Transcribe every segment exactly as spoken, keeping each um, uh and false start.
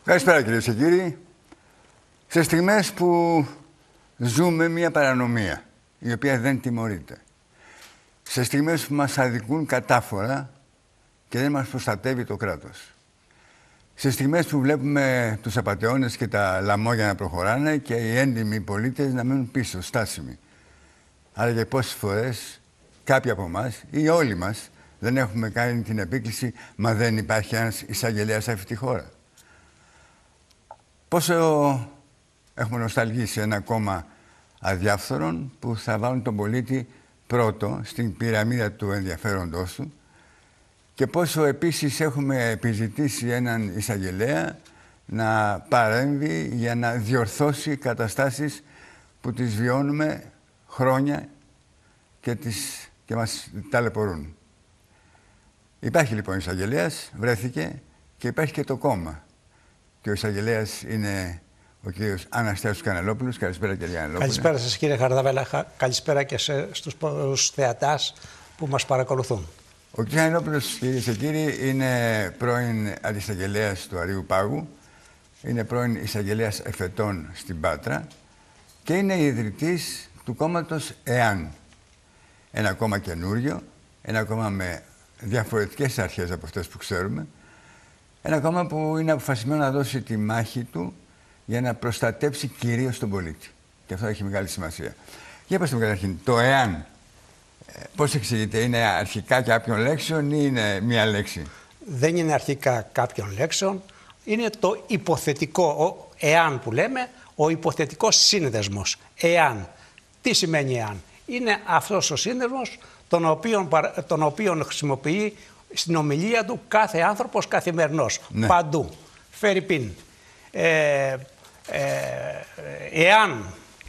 Καλησπέρα κυρίες και κύριοι. Σε στιγμές που ζούμε μια παρανομία, η οποία δεν τιμωρείται. Σε στιγμές που μας αδικούν κατάφορα και δεν μας προστατεύει το κράτος. Σε στιγμές που βλέπουμε τους απατεώνες και τα λαμόγια να προχωράνε και οι έντιμοι πολίτες να μένουν πίσω, στάσιμοι. Άρα και πόσες φορές κάποιοι από εμάς ή όλοι μας δεν έχουμε κάνει την επίκληση, μα δεν υπάρχει ένας εισαγγελέας σε αυτή τη χώρα. Πόσο έχουμε νοσταλγήσει ένα κόμμα αδιάφθορων που θα βάλουν τον πολίτη πρώτο στην πυραμίδα του ενδιαφέροντός του και πόσο επίσης έχουμε επιζητήσει έναν εισαγγελέα να παρέμβει για να διορθώσει καταστάσεις που τις βιώνουμε χρόνια και, τις, και μας ταλαιπωρούν. Υπάρχει λοιπόν εισαγγελέας, βρέθηκε και υπάρχει και το κόμμα. Και ο εισαγγελέας είναι ο κύριος Αναστάσιος Κανελόπουλος. Καλησπέρα κύριε Κανελόπουλε. Καλησπέρα σας κύριε Χαρδαβέλα. Καλησπέρα και σε, στους θεατάς που μας παρακολουθούν. Ο κύριος Κανελόπουλος, κυρίες και κύριοι, είναι πρώην αντισαγγελέας του Αρείου Πάγου. Είναι πρώην εισαγγελέας εφετών στην Πάτρα και είναι ιδρυτής του κόμματος ΕΑΝ. Ένα κόμμα καινούριο, ένα κόμμα με διαφορετικές αρχές από αυτές που ξέρουμε. Ένα κόμμα που είναι αποφασισμένο να δώσει τη μάχη του για να προστατέψει κυρίως τον πολίτη. Και αυτό έχει μεγάλη σημασία. Για πετε μου καταρχήν, το ΕΑΝ, πώς εξηγείται, είναι αρχικά κάποιων λέξεων ή είναι μία λέξη? Δεν είναι αρχικά κάποιων λέξεων, είναι το υποθετικό, ο ΕΑΝ που λέμε, ο υποθετικός σύνδεσμος. ΕΑΝ. Τι σημαίνει ΕΑΝ? Είναι αυτός ο σύνδεσμος τον οποίον, τον οποίον χρησιμοποιεί στην ομιλία του κάθε άνθρωπος καθημερινός, ναι. Παντού. Φερρυπίν. Ε, ε, εάν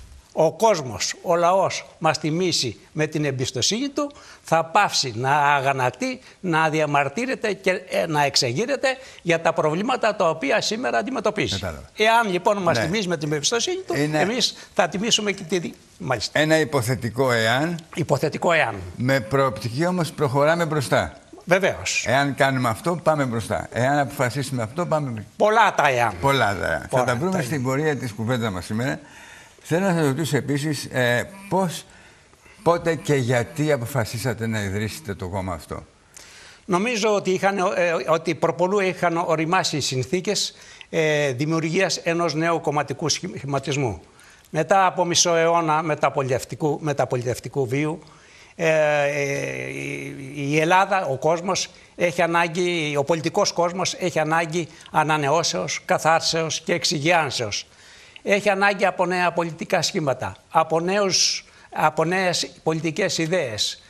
ο κόσμος, ο λαός μας τιμήσει με την εμπιστοσύνη του, θα πάυσει να αγανακτεί, να διαμαρτύρεται και ε, να εξεγείρεται για τα προβλήματα τα οποία σήμερα αντιμετωπίζει. Κατάλαβα. Εάν λοιπόν μας ναι. τιμήσει με την εμπιστοσύνη του, είναι... εμείς θα τιμήσουμε και τη... Μάλιστα. Ένα υποθετικό εάν. Υποθετικό εάν. Με προοπτική όμως προχωράμε μπροστά. Βεβαίως. Εάν κάνουμε αυτό, πάμε μπροστά. Εάν αποφασίσουμε αυτό, πάμε μπροστά. Πολλά τα εάν. Πολλά τα εάν. Θα τα βρούμε τα στην πορεία της κουβέντας μας σήμερα. Θέλω να σας ρωτήσω επίσης ε, πώς, πότε και γιατί αποφασίσατε να ιδρύσετε το κόμμα αυτό? Νομίζω ότι, είχαν, ε, ότι προπολού είχαν οριμάσει οι συνθήκες ε, δημιουργίας ενός νέου κομματικού σχηματισμού. Μετά από μισό αιώνα μεταπολιτευτικού, μεταπολιτευτικού βίου, Ε, ε, η Ελλάδα, ο κόσμος έχει ανάγκη, ο πολιτικός κόσμος έχει ανάγκη ανανεώσεως, καθάρσεως και εξυγιάνσεως. Έχει ανάγκη από νέα πολιτικά σχήματα, από, νέους, από νέες πολιτικές ιδέες.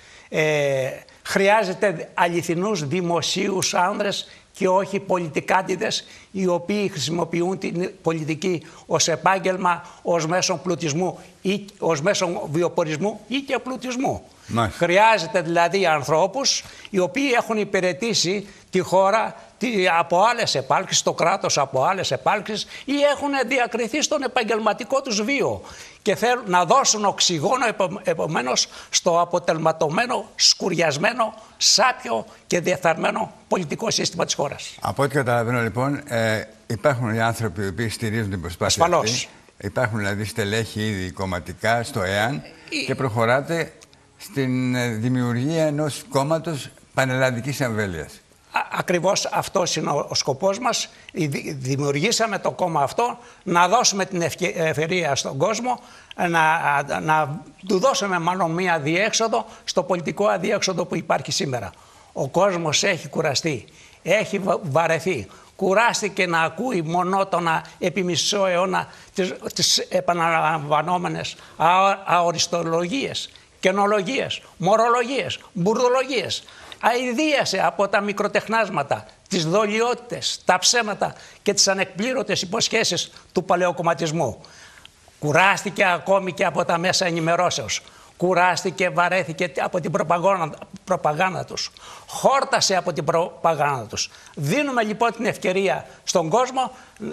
Ε, χρειάζεται αληθινούς δημοσίους άνδρες και όχι πολιτικάντιδες οι οποίοι χρησιμοποιούν την πολιτική ως επάγγελμα, ως μέσον πλουτισμού ή ως μέσον βιοπορισμού ή και πλουτισμού. Μάλιστα. Χρειάζεται δηλαδή ανθρώπους οι οποίοι έχουν υπηρετήσει τη χώρα από άλλες επάλξεις, το κράτος από άλλες επάλξεις ή έχουν διακριθεί στον επαγγελματικό τους βίο και θέλουν να δώσουν οξυγόνο επομένως στο αποτελματωμένο, σκουριασμένο, σάπιο και διεφθαρμένο πολιτικό σύστημα της χώρας. Από ό,τι καταλαβαίνω λοιπόν, ε, υπάρχουν οι άνθρωποι οι οποίοι στηρίζουν την προσπάθεια Ασφαλώς. αυτή. Υπάρχουν δηλαδή στελέχη ήδη κομματικά στο ΕΑΝ η... και προχωράτε στην δημιουργία ενός κόμματος πανελλαδικής εμβέλειας. Ακριβώς αυτός είναι ο σκοπός μας. Δημιουργήσαμε το κόμμα αυτό να δώσουμε την ευκαιρία στον κόσμο, να, να του δώσουμε μάλλον μία διέξοδο στο πολιτικό αδιέξοδο που υπάρχει σήμερα. Ο κόσμος έχει κουραστεί, έχει βαρεθεί. Κουράστηκε να ακούει μονότονα επί μισό αιώνα τις, τις επαναλαμβανόμενες αοριστολογίες, καινολογίες, μορολογίες, μπουρδολογίες. Αηδίασε από τα μικροτεχνάσματα, τις δολιότητες, τα ψέματα και τις ανεκπλήρωτες υποσχέσεις του παλαιοκομματισμού. Κουράστηκε ακόμη και από τα μέσα ενημερώσεως. Κουράστηκε, βαρέθηκε από την προπαγάνδα, προπαγάνδα τους. Χόρτασε από την προπαγάνδα τους. Δίνουμε λοιπόν την ευκαιρία στον κόσμο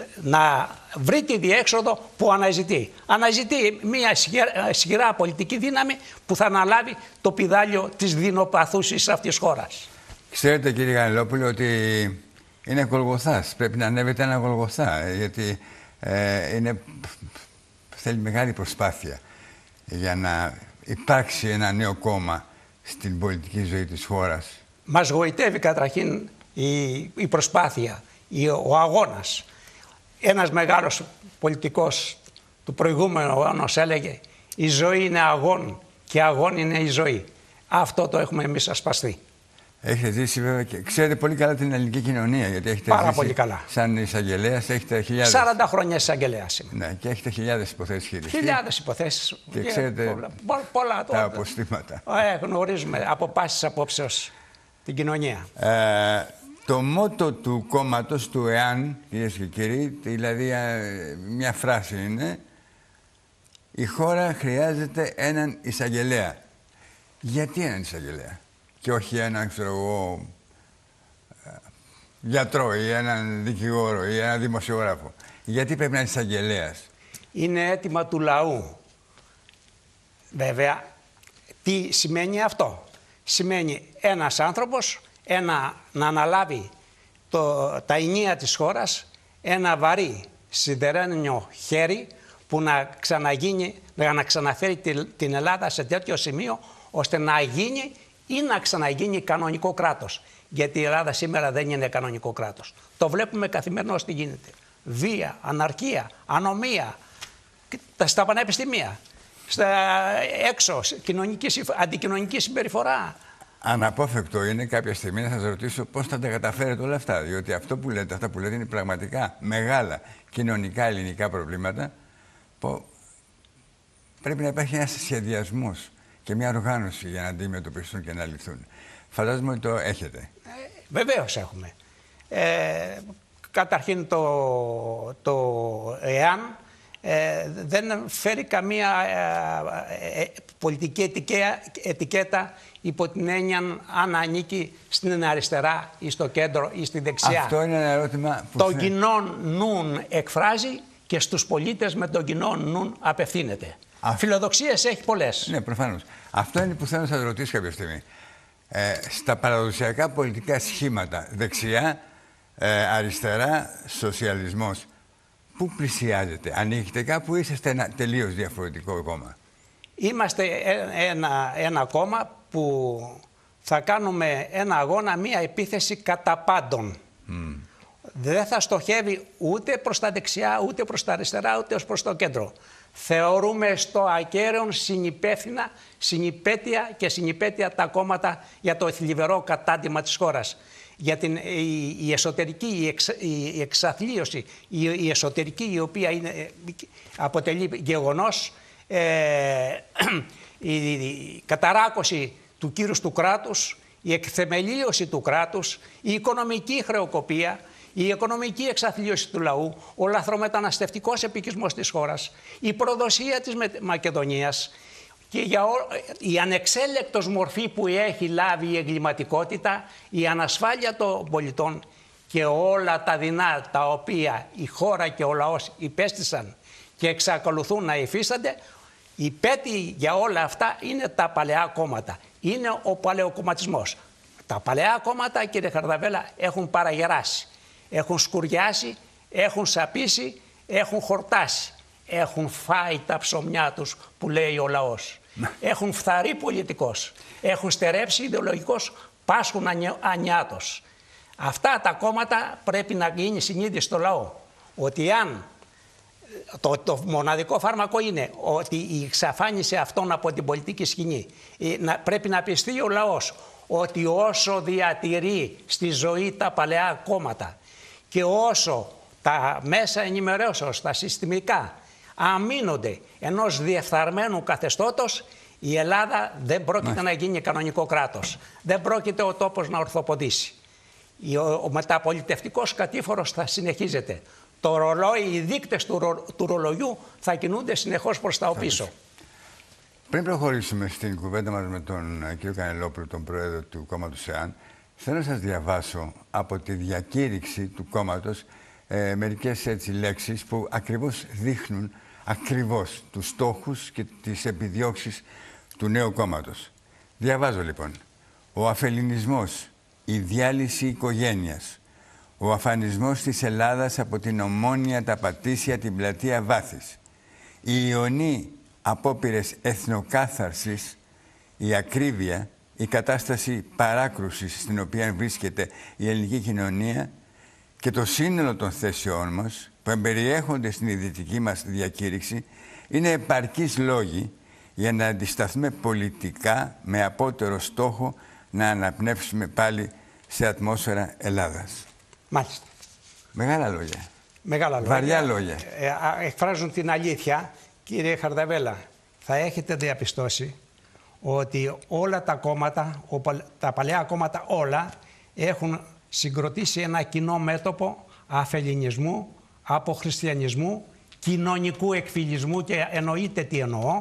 να βρει τη διέξοδο που αναζητεί. Αναζητεί μια ισχυρά πολιτική δύναμη που θα αναλάβει το πηδάλιο της δεινοπαθούσης αυτής της χώρας. Ξέρετε κύριε Κανελόπουλε ότι είναι Γολγοθάς. Πρέπει να ανέβεται ένα Γολγοθά, γιατί ε, είναι, θέλει μεγάλη προσπάθεια για να υπάρξει ένα νέο κόμμα στην πολιτική ζωή της χώρας. Μας γοητεύει καταρχήν η, η προσπάθεια, η, ο αγώνας. Ένας μεγάλος πολιτικός του προηγούμενου αιώνος έλεγε «Η ζωή είναι αγών και αγών είναι η ζωή». Αυτό το έχουμε εμείς ασπαστεί. Έχετε ζήσει βέβαια και ξέρετε πολύ καλά την ελληνική κοινωνία, γιατί έχετε Πάρα ζήσει πολύ καλά. σαν εισαγγελέας, έχετε χιλιάδες... σαράντα χρόνια εισαγγελέας είμαι. Ναι, και έχετε χιλιάδες υποθέσεις χειριστεί. Χιλιάδες υποθέσεις. Και ξέρετε πολλά, πολλά, τα αποστήματα. Ε, γνωρίζουμε από πάσης απόψεως την κοινωνία. Ε, το μότο του κόμματος, του ΕΑΝ, κυρίες και κύριοι, δηλαδή μια φράση είναι «Η χώρα χρειάζεται έναν εισαγγελέα». Γιατί έναν εισαγγελέα και όχι έναν, ξέρω εγώ, γιατρό ή έναν δικηγόρο ή έναν δημοσιογράφο? Γιατί πρέπει να είναι εισαγγελέας? Είναι αίτημα του λαού. Βέβαια, τι σημαίνει αυτό? Σημαίνει ένας άνθρωπος ένα, να αναλάβει το, τα ενία της χώρας, ένα βαρύ σιδερένιο χέρι που να ξαναγίνει, να ξαναφέρει την Ελλάδα σε τέτοιο σημείο ώστε να γίνει ή να ξαναγίνει κανονικό κράτος. Γιατί η Ελλάδα σήμερα δεν είναι κανονικό κράτος. Το βλέπουμε καθημερινώς τι γίνεται. Βία, αναρχία, ανομία, στα πανεπιστήμια, στα έξω, κοινωνική, αντικοινωνική συμπεριφορά. Αναπόφευκτο είναι κάποια στιγμή να σας ρωτήσω πώς θα τα καταφέρετε όλα αυτά. Διότι αυτό που λέτε, αυτά που λέτε είναι πραγματικά μεγάλα κοινωνικά ελληνικά προβλήματα που πρέπει να υπάρχει ένας σχεδιασμός και μια οργάνωση για να αντιμετωπιστούν και να λυθούν. Φαντάζομαι ότι το έχετε. Ε, βεβαίως έχουμε. Ε, καταρχήν το, το ΕΑΝ ε, δεν φέρει καμία ε, ε, πολιτική ετικέα, ετικέτα υπό την έννοια αν ανήκει στην αριστερά ή στο κέντρο ή στη δεξιά. Αυτό είναι ένα ερώτημα που... Το κοινό νουν εκφράζει και στους πολίτες με τον κοινό νουν απευθύνεται. Α... Φιλοδοξίες έχει πολλές. Ναι, προφανώς. Αυτό είναι που θέλω να σας ρωτήσω κάποια στιγμή. Ε, στα παραδοσιακά πολιτικά σχήματα, δεξιά, ε, αριστερά, σοσιαλισμός, πού πλησιάζετε? Ανοίγετε κάπου ή είσαστε ένα τελείως διαφορετικό κόμμα? Είμαστε ένα, ένα κόμμα που θα κάνουμε ένα αγώνα, μία επίθεση κατά πάντων. Mm. Δεν θα στοχεύει ούτε προς τα δεξιά, ούτε προς τα αριστερά, ούτε προς το κέντρο. Θεωρούμε στο ακέραιο συνυπεύθυνα, συνυπέτεια και συνυπέτεια τα κόμματα για το θλιβερό κατάντημα της χώρας. Για την η, η εσωτερική, η, εξ, η εξαθλίωση, η, η εσωτερική η οποία είναι, αποτελεί γεγονός, ε, η, η καταράκωση του κύρους του κράτους, η εκθεμελίωση του κράτους, η οικονομική χρεοκοπία, η οικονομική εξαθλίωση του λαού, ο λαθρομεταναστευτικός επικισμός της χώρας, η προδοσία της Μακεδονίας και για ό, η ανεξέλεκτος μορφή που έχει λάβει η εγκληματικότητα, η ανασφάλεια των πολιτών και όλα τα δεινά τα οποία η χώρα και ο λαός υπέστησαν και εξακολουθούν να υφίστανται, η πέτη για όλα αυτά είναι τα παλαιά κόμματα. Είναι ο παλαιοκομματισμός. Τα παλαιά κόμματα, κύριε Χαρδαβέλα, έχουν παραγεράσει. Έχουν σκουριάσει, έχουν σαπίσει, έχουν χορτάσει. Έχουν φάει τα ψωμιά τους που λέει ο λαός. Έχουν φθαρεί πολιτικός. Έχουν στερέψει ιδεολογικός, πάσχουν ανιάτος. Αυτά τα κόμματα πρέπει να γίνει συνείδηση στο λαό. Ότι αν το, το μοναδικό φάρμακο είναι ότι η εξαφάνιση αυτών από την πολιτική σκηνή, να, πρέπει να πιστεί ο λαός ότι όσο διατηρεί στη ζωή τα παλαιά κόμματα και όσο τα μέσα ενημερώσεως, τα συστημικά, αμήνονται ενός διεφθαρμένου καθεστώτος, η Ελλάδα δεν πρόκειται να γίνει κανονικό κράτος. Δεν πρόκειται ο τόπος να ορθοποδήσει. Ο μεταπολιτευτικός κατήφορος θα συνεχίζεται. Το ρολόι, οι δείκτες του, ρο, του ρολογιού θα κινούνται συνεχώς προς τα πίσω. Πριν προχωρήσουμε στην κουβέντα μας με τον κ. Κανελόπουλο, τον πρόεδρο του κόμματος ΕΑΝ, θέλω να σας διαβάσω από τη διακήρυξη του κόμματος ε, μερικές έτσι λέξεις που ακριβώς δείχνουν ακριβώς τους στόχους και τις επιδιώξεις του νέου κόμματος. Διαβάζω λοιπόν. Ο αφελινισμός, η διάλυση οικογένειας, Ο αφανισμός της Ελλάδας από την Ομόνοια, τα Πατήσια, την Πλατεία Βάθης. Οι ιονοί απόπειρες εθνοκάθαρσης, η ακρίβεια, η κατάσταση παράκρουσης στην οποία βρίσκεται η ελληνική κοινωνία και το σύνολο των θέσεών μας που εμπεριέχονται στην ιδρυτική μας διακήρυξη είναι επαρκείς λόγοι για να αντισταθούμε πολιτικά με απότερο στόχο να αναπνεύσουμε πάλι σε ατμόσφαιρα Ελλάδας. Μάλιστα. Μεγάλα λόγια. Μεγάλα λόγια. Βαριά λόγια. Ε, ε, εκφράζουν την αλήθεια. Κύριε Χαρδαβέλα, θα έχετε διαπιστώσει ότι όλα τα κόμματα, τα παλαιά κόμματα όλα, έχουν συγκροτήσει ένα κοινό μέτωπο αφελληνισμού, αποχριστιανισμού, κοινωνικού εκφυλισμού και εννοείται τι εννοώ,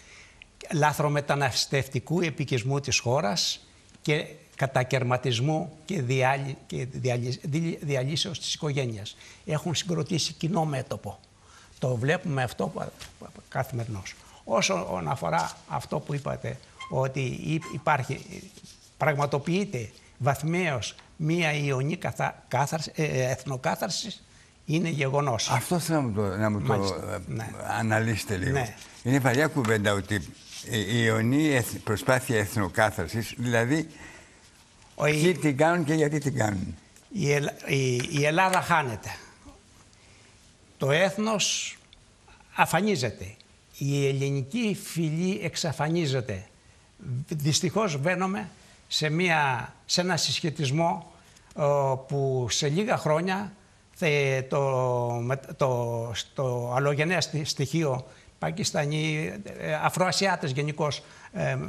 λάθρομεταναστευτικού επικισμού της χώρας και κατακερματισμού και, διάλυ, και διαλυ, διαλύσεως της οικογένειας. Έχουν συγκροτήσει κοινό μέτωπο. Το βλέπουμε αυτό καθημερινώς. Όσον αφορά αυτό που είπατε, ότι υπάρχει, πραγματοποιείται βαθμίως μία ιονή κάθαρση, εθνοκάθαρση, είναι γεγονός. Αυτό θέλω να μου το, να μου το ναι. αναλύσετε λίγο. Ναι. Είναι βαριά κουβέντα ότι η ιονή προσπάθεια εθνοκάθαρσης, δηλαδή Ο, ποιοι η, την κάνουν και γιατί την κάνουν. Η, η, η Ελλάδα χάνεται. Το έθνος αφανίζεται. Η ελληνική φυλή εξαφανίζεται. Δυστυχώς βαίνουμε σε, μια, σε ένα συσχετισμό ο, που σε λίγα χρόνια θε, το, το, το αλλογενές στοιχείο Πακιστανοί, Αφροασιάτες γενικώς ε, ε,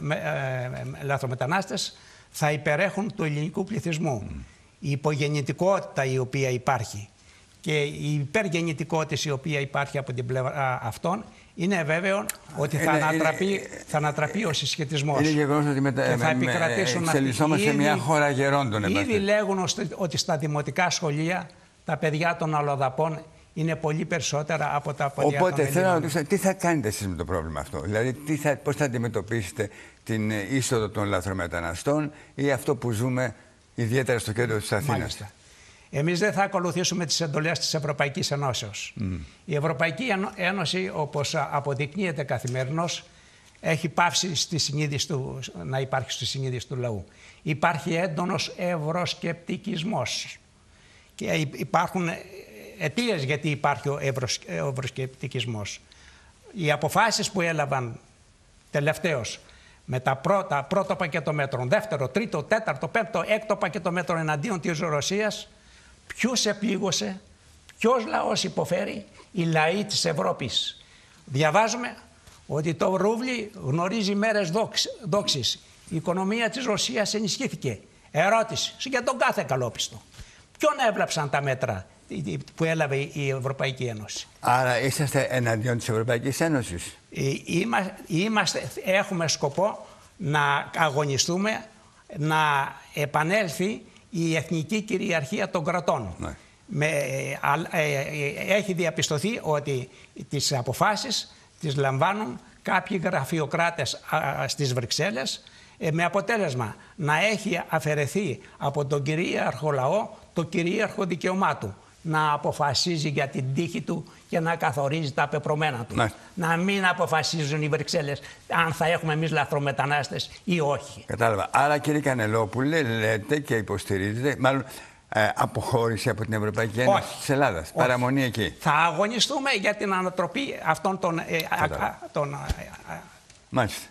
ε, λαθρομετανάστες θα υπερέχουν του ελληνικού πληθυσμού. Mm. Η υπογεννητικότητα η οποία υπάρχει και η υπεργεννητικότητα η οποία υπάρχει από την πλευρά αυτών, είναι βέβαιο ότι θα, είναι, ανατραπεί, είναι, θα ανατραπεί ο συσχετισμός. Είναι γεγονός ότι μετα... και θα επικρατήσουν εξελισσόμαστε σε μια χώρα γερόντων. Ήδη λέγουν ότι στα δημοτικά σχολεία τα παιδιά των αλλοδαπών είναι πολύ περισσότερα από τα παιδιά των Οπότε θέλω να ρωτήσω, τι θα κάνετε εσείς με το πρόβλημα αυτό? Δηλαδή, τι θα, πώς θα αντιμετωπίσετε την είσοδο των λαθρομεταναστών ή αυτό που ζούμε ιδιαίτερα στο κέντρο της Αθήνας? Μάλιστα. Εμείς δεν θα ακολουθήσουμε τις εντολές της Ευρωπαϊκής Ενώσεως. Mm. Η Ευρωπαϊκή Ένωση, όπως αποδεικνύεται καθημερινώς, έχει πάυσει στη συνείδηση του, να υπάρχει στη συνείδηση του λαού. Υπάρχει έντονος ευρωσκεπτικισμός. Και υπάρχουν αιτίες γιατί υπάρχει ο ευρωσκεπτικισμός. Οι αποφάσεις που έλαβαν τελευταίως με τα πρώτα, πρώτο πακέτο μέτρων, δεύτερο, τρίτο, τέταρτο, πέμπτο, έκτο πακέτο μέτρων εναντίον της Ρωσίας, ποιους επλήγωσε, ποιος λαός υποφέρει? Οι λαοί της Ευρώπης. Διαβάζουμε ότι το ρούβλι γνωρίζει μέρες δόξης. Η οικονομία της Ρωσίας ενισχύθηκε. Ερώτηση για τον κάθε καλόπιστο. Ποιον έβλαψαν τα μέτρα που έλαβε η Ευρωπαϊκή Ένωση? Άρα είσαστε εναντίον της Ευρωπαϊκής Ένωσης? Είμα, είμαστε, έχουμε σκοπό να αγωνιστούμε να επανέλθει η εθνική κυριαρχία των κρατών. Ναι. Με, ε, ε, έχει διαπιστωθεί ότι τις αποφάσεις τις λαμβάνουν κάποιοι γραφειοκράτες α, στις Βρυξέλλες, ε, με αποτέλεσμα να έχει αφαιρεθεί από τον κυρίαρχο λαό το κυρίαρχο δικαίωμά του να αποφασίζει για την τύχη του και να καθορίζει τα πεπρωμένα του. Ναι. Να μην αποφασίζουν οι Βρυξέλλες αν θα έχουμε εμείς λαθρομετανάστες ή όχι. Κατάλαβα. Άρα, κύριε Κανελόπουλε, λέτε και υποστηρίζετε, μάλλον ε, αποχώρηση από την Ευρωπαϊκή Ένωση της Ελλάδας. Όχι. Παραμονή εκεί. Θα αγωνιστούμε για την ανατροπή αυτών των... Ε, α, α, των α, α, Μάλιστα.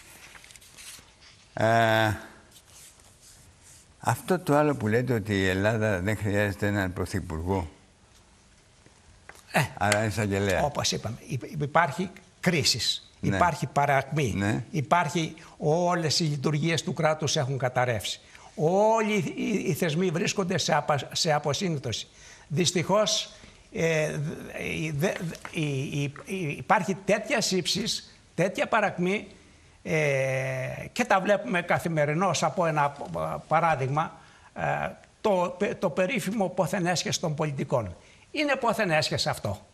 Ε, αυτό το άλλο που λέτε ότι η Ελλάδα δεν χρειάζεται έναν πρωθυπουργό. Ε, Άρα είναι εισαγγελέα. Όπως είπαμε, υπάρχει κρίση, ναι. Υπάρχει παρακμή, ναι. Υπάρχει όλες οι λειτουργίες του κράτους έχουν καταρρεύσει. Όλοι οι θεσμοί βρίσκονται σε, απα, σε αποσύνθωση. Δυστυχώς ε, δε, η, η, η, υπάρχει τέτοια σύψης, τέτοια παρακμή ε, και τα βλέπουμε καθημερινώς από ένα παράδειγμα, ε, το, το περίφημο πόθεν έσχες των πολιτικών. Είναι πόθεν έσχες αυτό.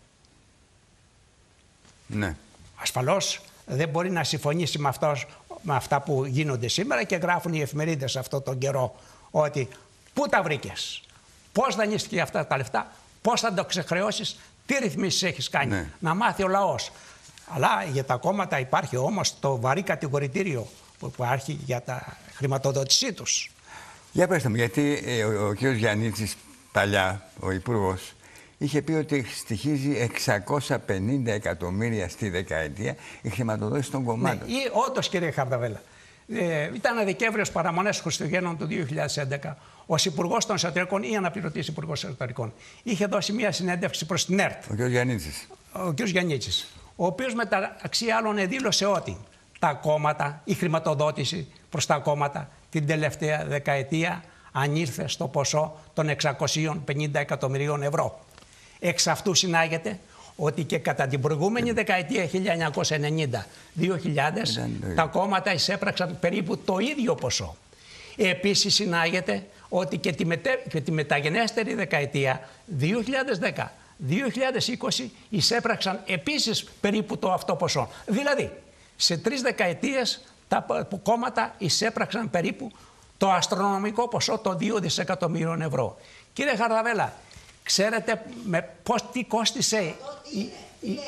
Ναι. Ασφαλώς δεν μπορεί να συμφωνήσει με, αυτός, με αυτά που γίνονται σήμερα και γράφουν οι εφημερίδες αυτόν τον καιρό ότι πού τα βρήκες, πώς δανείστηκε αυτά τα λεφτά, πώς θα το ξεχρεώσεις, τι ρυθμίσεις έχεις κάνει. Ναι. Να μάθει ο λαός. Αλλά για τα κόμματα υπάρχει όμως το βαρύ κατηγορητήριο που υπάρχει για τα χρηματοδότησή τους. Για πέστε μου, γιατί ε, ο, ο κ. Γιαννίτσης παλιά, ο Υπουργός, είχε πει ότι στοιχίζει εξακόσια πενήντα εκατομμύρια στη δεκαετία η χρηματοδότηση των κομμάτων. Ναι, ή όντως, κύριε Χαρδαβέλα, ε, ήταν Δεκέμβριος παραμονές Χριστουγέννων του δύο χιλιάδες έντεκα. Ως Υπουργός των Εσωτερικών ή αναπληρωτής Υπουργός Εσωτερικών είχε δώσει μια συνέντευξη προς την ΕΡΤ. Ο κ. Γιαννίτσης. Ο κ. Γιαννίτσης, ο οποίος μεταξύ άλλων δήλωσε ότι τα κόμματα, η χρηματοδότηση προς τα κόμματα την τελευταία δεκαετία ανήλθε στο ποσό των εξακοσίων πενήντα εκατομμυρίων ευρώ. Εξ αυτού συνάγεται ότι και κατά την προηγούμενη δεκαετία χίλια εννιακόσια ενενήντα με δύο χιλιάδες τα κόμματα εισέπραξαν περίπου το ίδιο ποσό. Επίσης συνάγεται ότι και τη, μετε... και τη μεταγενέστερη δεκαετία δύο χιλιάδες δέκα με δύο χιλιάδες είκοσι εισέπραξαν επίσης περίπου το αυτό ποσό. Δηλαδή, σε τρεις δεκαετίες τα κόμματα εισέπραξαν περίπου το αστρονομικό ποσό των δύο δισεκατομμύριων ευρώ. Κύριε Χαρδαβέλα, ξέρετε με πώς, τι κόστισε... Η, η...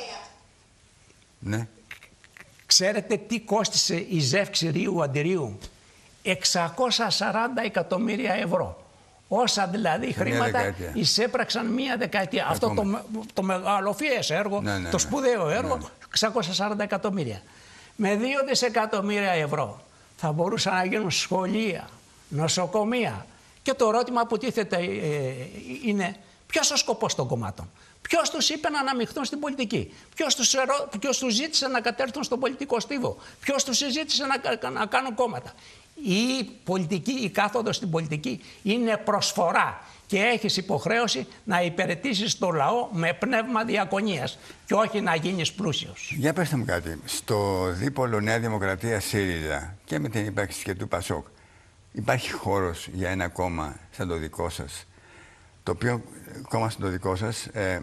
Ναι. Ξέρετε τι κόστισε η ζεύξη Ρίου Αντιρίου? εξακόσια σαράντα εκατομμύρια ευρώ. Όσα δηλαδή χρήματα δεκαετία. εισέπραξαν μία δεκαετία. Αυτό το, το μεγαλοφιές έργο, ναι, ναι, ναι. το σπουδαίο έργο, ναι. εξακόσια σαράντα εκατομμύρια. Με δύο δισεκατομμύρια ευρώ θα μπορούσαν να γίνουν σχολεία, νοσοκομεία. Και το ερώτημα που τίθεται ε, είναι ποιος ο σκοπός των κομμάτων. Ποιος τους είπε να αναμειχθούν στην πολιτική. Ποιος τους, ερω... ποιος τους ζήτησε να κατέλθουν στον πολιτικό στίβο. Ποιος τους ζήτησε να, να κάνουν κόμματα. Η πολιτική, η κάθοδος στην πολιτική είναι προσφορά και έχεις υποχρέωση να υπηρετήσεις το λαό με πνεύμα διακονίας και όχι να γίνεις πλούσιος. Για πέστε μου κάτι. Στο δίπολο Νέα Δημοκρατία ΣΥΡΙΖΑ και με την ύπαρξη και του ΠΑΣΟΚ υπάρχει χώρος για ένα κόμμα σαν το δικό σας, το οποίο κόμμα σαν το δικό σας ε,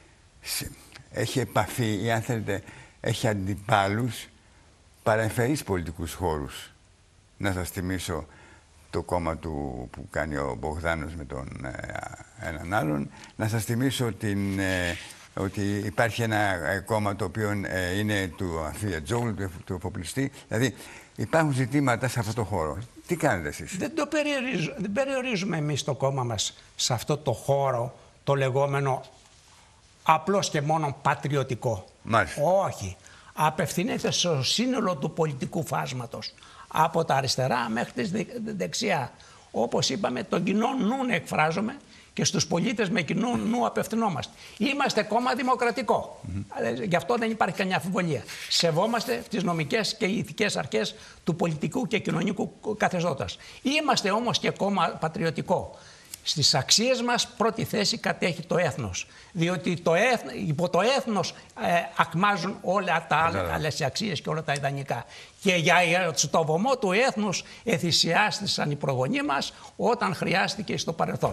έχει επαφή ή αν θέλετε έχει αντιπάλους παρεμφερείς πολιτικούς χώρους. Να σας θυμίσω το κόμμα του που κάνει ο Μπογδάνος με τον ε, έναν άλλον. Να σας θυμίσω την, ε, ότι υπάρχει ένα ε, κόμμα το οποίο ε, είναι του Αφιατζόγλου, του, του εφοπλιστή. Δηλαδή υπάρχουν ζητήματα σε αυτό το χώρο. Τι κάνετε εσείς? Δεν το περιορίζουμε, δεν περιορίζουμε εμείς το κόμμα μας σε αυτό το χώρο, το λεγόμενο απλώς και μόνο πατριωτικό. Μάλιστα. Όχι. Απευθύνεται στο σύνολο του πολιτικού φάσματος. Από τα αριστερά μέχρι τη δεξιά. Όπως είπαμε, τον κοινό νου εκφράζομαι και στους πολίτες με κοινό νου απευθυνόμαστε. Είμαστε κόμμα δημοκρατικό. Mm-hmm. Γι' αυτό δεν υπάρχει καμιά αμφιβολία. Σεβόμαστε τις νομικές και ηθικές αρχές του πολιτικού και κοινωνικού καθεστώτος. Είμαστε όμως και κόμμα πατριωτικό. Στις αξίες μας πρώτη θέση κατέχει το έθνος. Διότι το έθνος, υπό το έθνος ε, ακμάζουν όλα τα άλλες αξίες και όλα τα ιδανικά. Και για το βωμό του έθνους εθυσιάστησαν οι προγονείς μας όταν χρειάστηκε στο παρελθόν.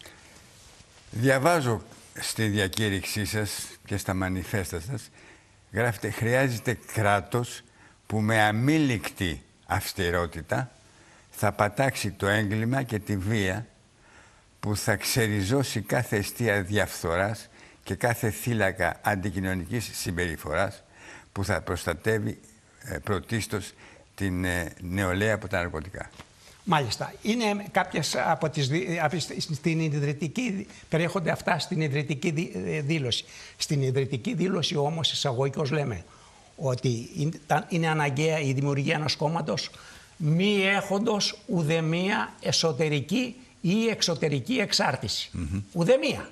Διαβάζω στη διακήρυξή σας και στα μανιφέστα σας, γράφετε χρειάζεται κράτος που με αμήλικτη αυστηρότητα θα πατάξει το έγκλημα και τη βία, που θα ξεριζώσει κάθε αιστεία διαφθοράς και κάθε θύλακα αντικοινωνικής συμπεριφοράς, που θα προστατεύει ε, πρωτίστως την ε, νεολαία από τα ναρκωτικά. Μάλιστα. Είναι κάποιες από τις στην ιδρυτική, περιέχονται αυτά στην ιδρυτική δήλωση. Στην ιδρυτική δήλωση όμως εισαγωγικώς λέμε ότι είναι αναγκαία η δημιουργία ενός κόμματος μη έχοντος ουδεμία εσωτερική ή εξωτερική εξάρτηση. Mm-hmm. Ουδεμία.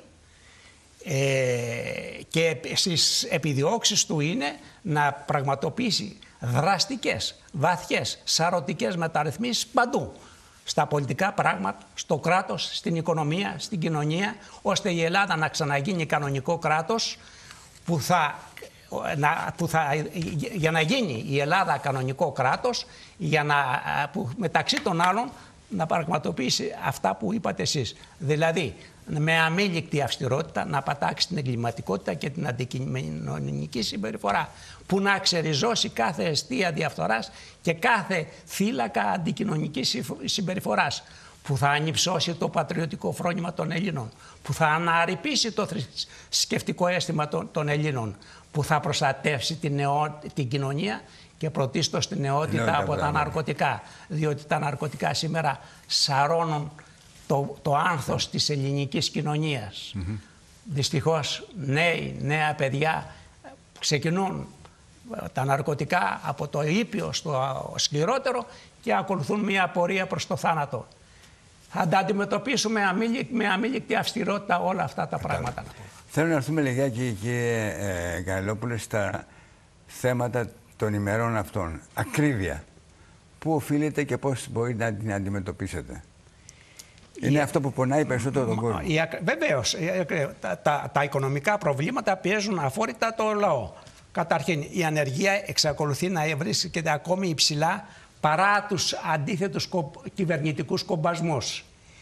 Ε, και στις επιδιώξεις του είναι να πραγματοποιήσει δραστικές, βαθιές, σαρωτικές μεταρρυθμίσεις παντού. Στα πολιτικά πράγματα, στο κράτος, στην οικονομία, στην κοινωνία, ώστε η Ελλάδα να ξαναγίνει κανονικό κράτος που θα, να, που θα, για να γίνει η Ελλάδα κανονικό κράτος, για να, που μεταξύ των άλλων να πραγματοποιήσει αυτά που είπατε εσείς. Δηλαδή, με αμήλικτη αυστηρότητα να πατάξει την εγκληματικότητα και την αντικοινωνική συμπεριφορά, που να ξεριζώσει κάθε αιστεία διαφθοράς και κάθε θύλακα αντικοινωνικής συμπεριφοράς, που θα ανυψώσει το πατριωτικό φρόνημα των Ελλήνων, που θα αναρρυπήσει το θρησκευτικό αίσθημα των, των Ελλήνων, που θα προστατεύσει την, νεό, την κοινωνία και πρωτίστως την νεότητα Νεότητα, από τα ναρκωτικά. Διότι τα ναρκωτικά σήμερα σαρώνουν το, το άνθος της ελληνικής κοινωνίας. Mm-hmm. Δυστυχώς νέοι, νέα παιδιά ξεκινούν τα ναρκωτικά από το ήπιο στο σκληρότερο και ακολουθούν μια πορεία προς το θάνατο. Θα τα αντιμετωπίσουμε με αμήλικτη αυστηρότητα όλα αυτά τα πράγματα. Θέλω να έρθουμε λιγάκι, κύριε ε, Καλόπουλε, στα θέματα των ημερών αυτών. Ακρίβεια. Πού οφείλεται και πώς μπορείτε να την αντιμετωπίσετε? Είναι η... αυτό που πονάει περισσότερο τον κόσμο. Η... Βεβαίως. Τα, τα, τα οικονομικά προβλήματα πιέζουν αφόρητα το λαό. Καταρχήν, η ανεργία εξακολουθεί να βρίσκεται ακόμη υψηλά παρά τους αντίθετους κυβερνητικούς κομπασμούς.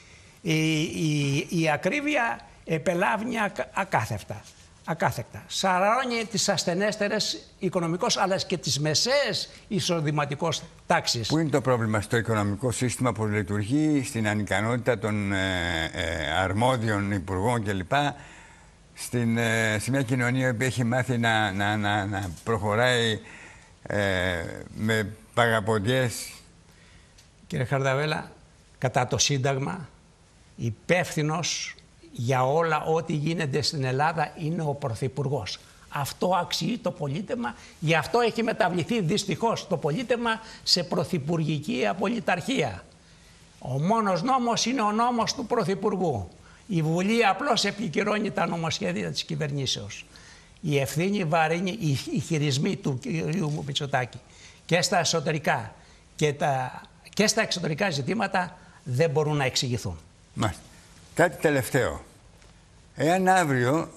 Η, η, η ακρίβεια επελάβνει ακάθεκτα. ακάθεκτα. Σαρώνει τις ασθενέστερες οικονομικώς αλλά και τις μεσαίες εισοδηματικές τάξεις. Πού είναι το πρόβλημα? Στο οικονομικό σύστημα που λειτουργεί, στην ανικανότητα των ε, ε, αρμόδιων υπουργών κλπ. Στην, ε, σε μια κοινωνία που έχει μάθει να, να, να, να προχωράει ε, με παγαποντιές. Κύριε Χαρδαβέλα, κατά το Σύνταγμα, υπεύθυνος για όλα ό,τι γίνεται στην Ελλάδα είναι ο Πρωθυπουργός. Αυτό αξιεί το πολίτευμα, γι' αυτό έχει μεταβληθεί δυστυχώς το πολίτευμα σε πρωθυπουργική απολυταρχία. Ο μόνος νόμος είναι ο νόμος του Πρωθυπουργού. Η Βουλή απλώς επικυρώνει τα νομοσχέδια της κυβερνήσεως. Η ευθύνη βαρύνει, οι, οι χειρισμοί του κ. Μητσοτάκη και στα εσωτερικά και, τα, και στα εξωτερικά ζητήματα δεν μπορούν να εξηγηθούν. Μάλιστα. Κάτι τελευταίο. Εάν αύριο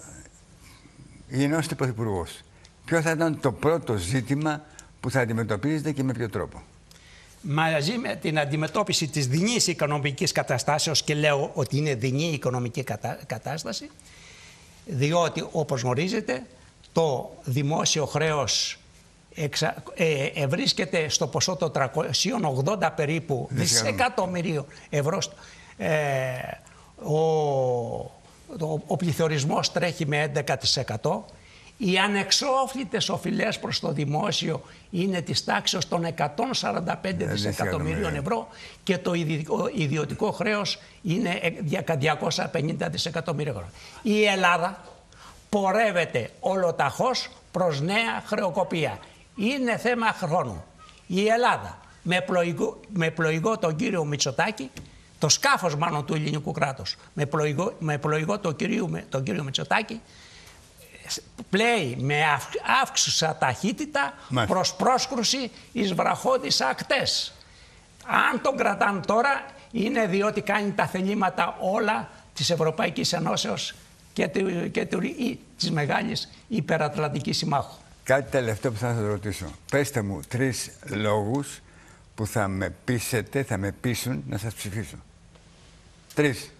γινόσαστε πρωθυπουργός, ποιο θα ήταν το πρώτο ζήτημα που θα αντιμετωπίζετε και με ποιο τρόπο? Μαζί με την αντιμετώπιση της δεινής οικονομικής καταστάσεως, και λέω ότι είναι δεινή οικονομική κατα... κατάσταση, διότι όπως γνωρίζετε το δημόσιο χρέος εξα... ε, ε, βρίσκεται στο ποσό των τριακόσια ογδόντα περίπου δισεκατομμυρίων ευρώ. Ε, ο, ο, ο πληθωρισμός τρέχει με έντεκα τοις εκατό. Οι ανεξόφλητες οφειλές προς το δημόσιο είναι της τάξης των εκατόν σαράντα πέντε δισεκατομμυρίων ευρώ και το ιδιωτικό χρέος είναι διακόσια πενήντα δισεκατομμύρια ευρώ. Η Ελλάδα πορεύεται ολοταχώς προς νέα χρεοκοπία. Είναι θέμα χρόνου. Η Ελλάδα με πλοηγό, με πλοηγό τον κύριο Μητσοτάκη, το σκάφος μάλλον του ελληνικού κράτους, με πλοηγό, με πλοηγό τον κύριο, τον κύριο Μητσοτάκη, πλέει με αύξουσα ταχύτητα Μάλιστα. προς πρόσκρουση εις βραχώδεις ακτές. Αν τον κρατάνε τώρα είναι διότι κάνει τα θελήματα όλα της Ευρωπαϊκής Ενώσεως και, του, και του, ή, της μεγάλης υπερατλαντικής συμμάχου. Κάτι τελευταίο που θα σας ρωτήσω. Πέστε μου τρεις λόγους που θα με πείσετε, θα με πείσουν να σας ψηφίσω. Τρεις.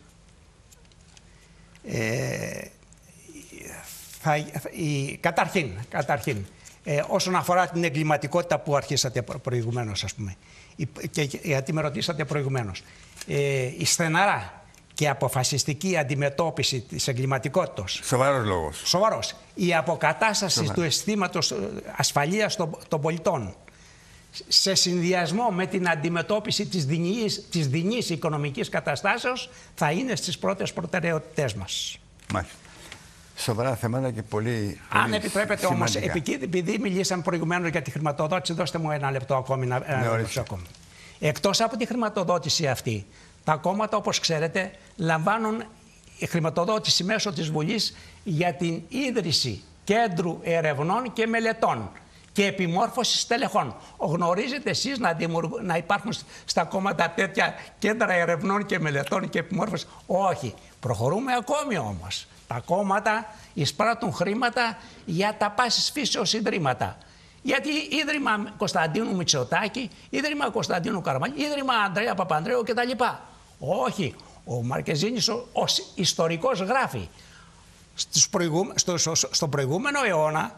Ε, θα, η, καταρχήν, καταρχήν ε, όσον αφορά την εγκληματικότητα που αρχίσατε προηγουμένως, ας πούμε, και, και, γιατί με ρωτήσατε προηγουμένως, ε, η στεναρά και αποφασιστική αντιμετώπιση της εγκληματικότητας. Σοβαρός λόγος. Σοβαρός. Η αποκατάσταση Σοβαρός. του αισθήματος ασφαλείας των, των πολιτών, σε συνδυασμό με την αντιμετώπιση της δεινής, της δεινής οικονομικής καταστάσεως, θα είναι στις πρώτες προτεραιότητές μας. Μάλιστα. Σοβαρά θέματα και πολύ. Αν πολύ επιτρέπετε όμως, επειδή μιλήσαμε προηγουμένως για τη χρηματοδότηση, δώστε μου ένα λεπτό ακόμη. Να, ένα λεπτό ακόμη. Εκτός από τη χρηματοδότηση αυτή, τα κόμματα, όπως ξέρετε, λαμβάνουν χρηματοδότηση μέσω της Βουλής για την ίδρυση κέντρου ερευνών και μελετών και επιμόρφωση στελεχών. Γνωρίζετε εσείς να, να υπάρχουν στα κόμματα τέτοια κέντρα ερευνών και μελετών και επιμόρφωση? Όχι. Προχωρούμε ακόμη όμως. Τα κόμματα εισπράττουν χρήματα για τα πάσης φύσεως ιδρύματα. Γιατί Ίδρυμα Κωνσταντίνου Μητσοτάκη, Ίδρυμα Κωνσταντίνου Καραμανλή, Ίδρυμα Ανδρέα Παπανδρέου κτλ. Όχι. Ο Μαρκεζίνης ως ιστορικός γράφει. Προηγου... Στο, στο, στον προηγούμενο αιώνα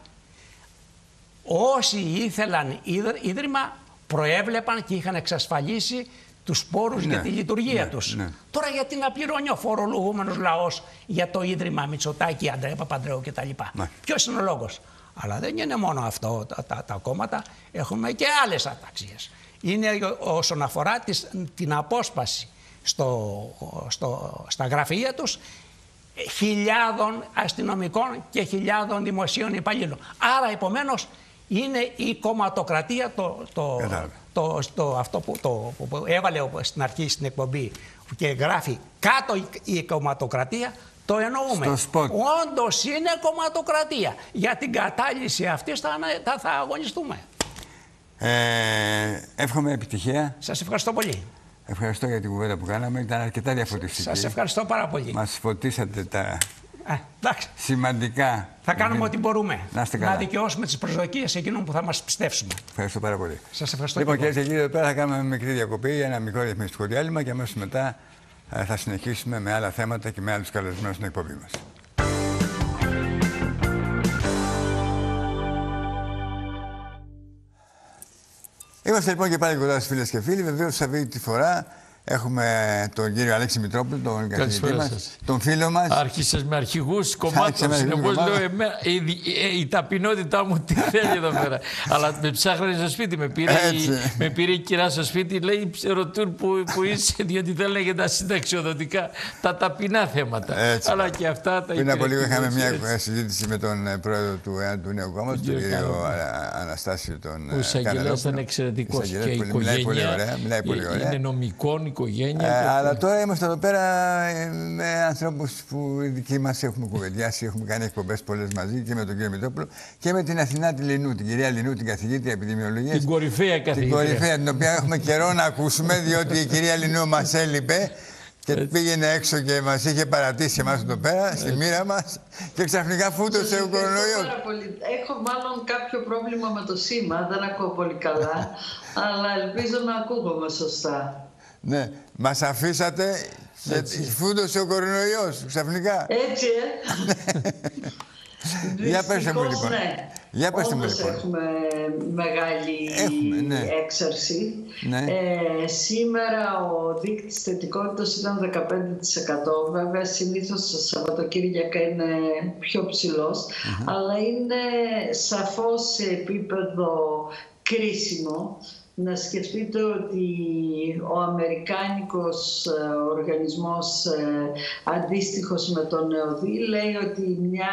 όσοι ήθελαν ίδρυμα προέβλεπαν και είχαν εξασφαλίσει τους σπόρους ναι, για τη λειτουργία ναι, τους. Ναι. Τώρα γιατί να πληρώνει ο φορολογούμενος λαός για το Ίδρυμα Μητσοτάκη, Αντρέα Παπανδρέου κτλ. Ναι. Ποιος είναι ο λόγος? Αλλά δεν είναι μόνο αυτό τα, τα, τα κόμματα, έχουμε και άλλες αταξίες. Είναι όσον αφορά τις, την απόσπαση στο, στο, στα γραφεία τους χιλιάδων αστυνομικών και χιλιάδων δημοσίων υπαλλήλων. Άρα, επομένως, είναι η κομματοκρατία το, το, το, το, αυτό που, το, που έβαλε στην αρχή στην εκπομπή και γράφει κάτω η κομματοκρατία. Το εννοούμε. Όντως είναι κομματοκρατία. Για την κατάλυση αυτής θα, θα, θα αγωνιστούμε. Ε, εύχομαι επιτυχία. Σας ευχαριστώ πολύ. Ευχαριστώ για την κουβέντα που κάναμε. Ήταν αρκετά διαφωτιστική. Σας ευχαριστώ πάρα πολύ. Μας φωτίσατε τα ε, σημαντικά. Θα κάνουμε ό,τι μπορούμε. Να, να δικαιώσουμε τις προσδοκίες εκείνων που θα μας πιστέψουμε. Ευχαριστώ πάρα πολύ. Σας ευχαριστώ. Λοιπόν, κυρίες και κύριοι, εδώ πέρα θα κάνουμε μια μικρή διακοπή, ένα μικρό διαφημιστικό διάλειμμα και αμέσως μετά θα συνεχίσουμε με άλλα θέματα και με άλλους καλεσμένους στην εκπομπή μας. Είμαστε λοιπόν και πάλι κοντά στις φίλες και φίλοι. Βεβαίως αυτή τη φορά έχουμε τον κύριο Αλέξη Μητρόπουλο, τον καθηγητή μας, τον φίλο μας. Άρχισες με αρχηγούς κομμάτων. Συνεπώς λέω, εμένα, η, η, η ταπεινότητά μου τι θέλει εδώ πέρα. Αλλά με ψάχνανε στο σπίτι, με πήρε, η, με πήρε η κυρία στο σπίτι, λέει ρωτούν που, που είσαι, διότι θέλουν για τα συνταξιοδοτικά, τα ταπεινά θέματα. Έτσι. Αλλά και αυτά τα πριν από λίγο είχαμε μια έτσι. συζήτηση με τον πρόεδρο του, του Νέου Κόμματος, τον κύριο Αναστάσιο τον Ο Εισαγγελέας ήταν εξαιρετικός και η οικογένεια είναι νομικών. Οικογένεια, ε, αλλά τώρα είμαστε εδώ πέρα με ανθρώπους που οι δικοί μας έχουμε κουβεντιάσει, έχουμε κάνει εκπομπές πολλές μαζί και με τον κύριο Μητρόπουλο και με την Αθηνά τη Λινού, την κυρία Λινού, την καθηγήτρια επιδημιολογίας. Την κορυφαία καθηγήτρια. Την κορυφαία, την οποία έχουμε καιρό να ακούσουμε, διότι η κυρία Λινού μας έλειπε και έτσι. Πήγαινε έξω και μας είχε παρατήσει εμάς εδώ πέρα, στη μοίρα μας και ξαφνικά φούτωσε ο κορονοϊός. Έχω μάλλον κάποιο πρόβλημα με το σήμα, δεν ακούω πολύ καλά, αλλά ελπίζω να ακούγομαι σωστά. Ναι, μας αφήσατε και φούντωσε ο κορονοϊός ξαφνικά. Έτσι, ε. Για πέστε μου λοιπόν. Ναι. Για πέστε μου, λοιπόν. Έχουμε μεγάλη έχουμε, ναι. έξαρση. Ναι. Ε, σήμερα ο δείκτης θετικότητας ήταν δεκαπέντε τοις εκατό. Βέβαια συνήθως τα Σαββατοκύριακα είναι πιο ψηλός. Mm-hmm. Αλλά είναι σαφώς σε επίπεδο κρίσιμο. Να σκεφτείτε ότι ο αμερικάνικος οργανισμός αντίστοιχος με τον ΕΟΔΗ λέει ότι μια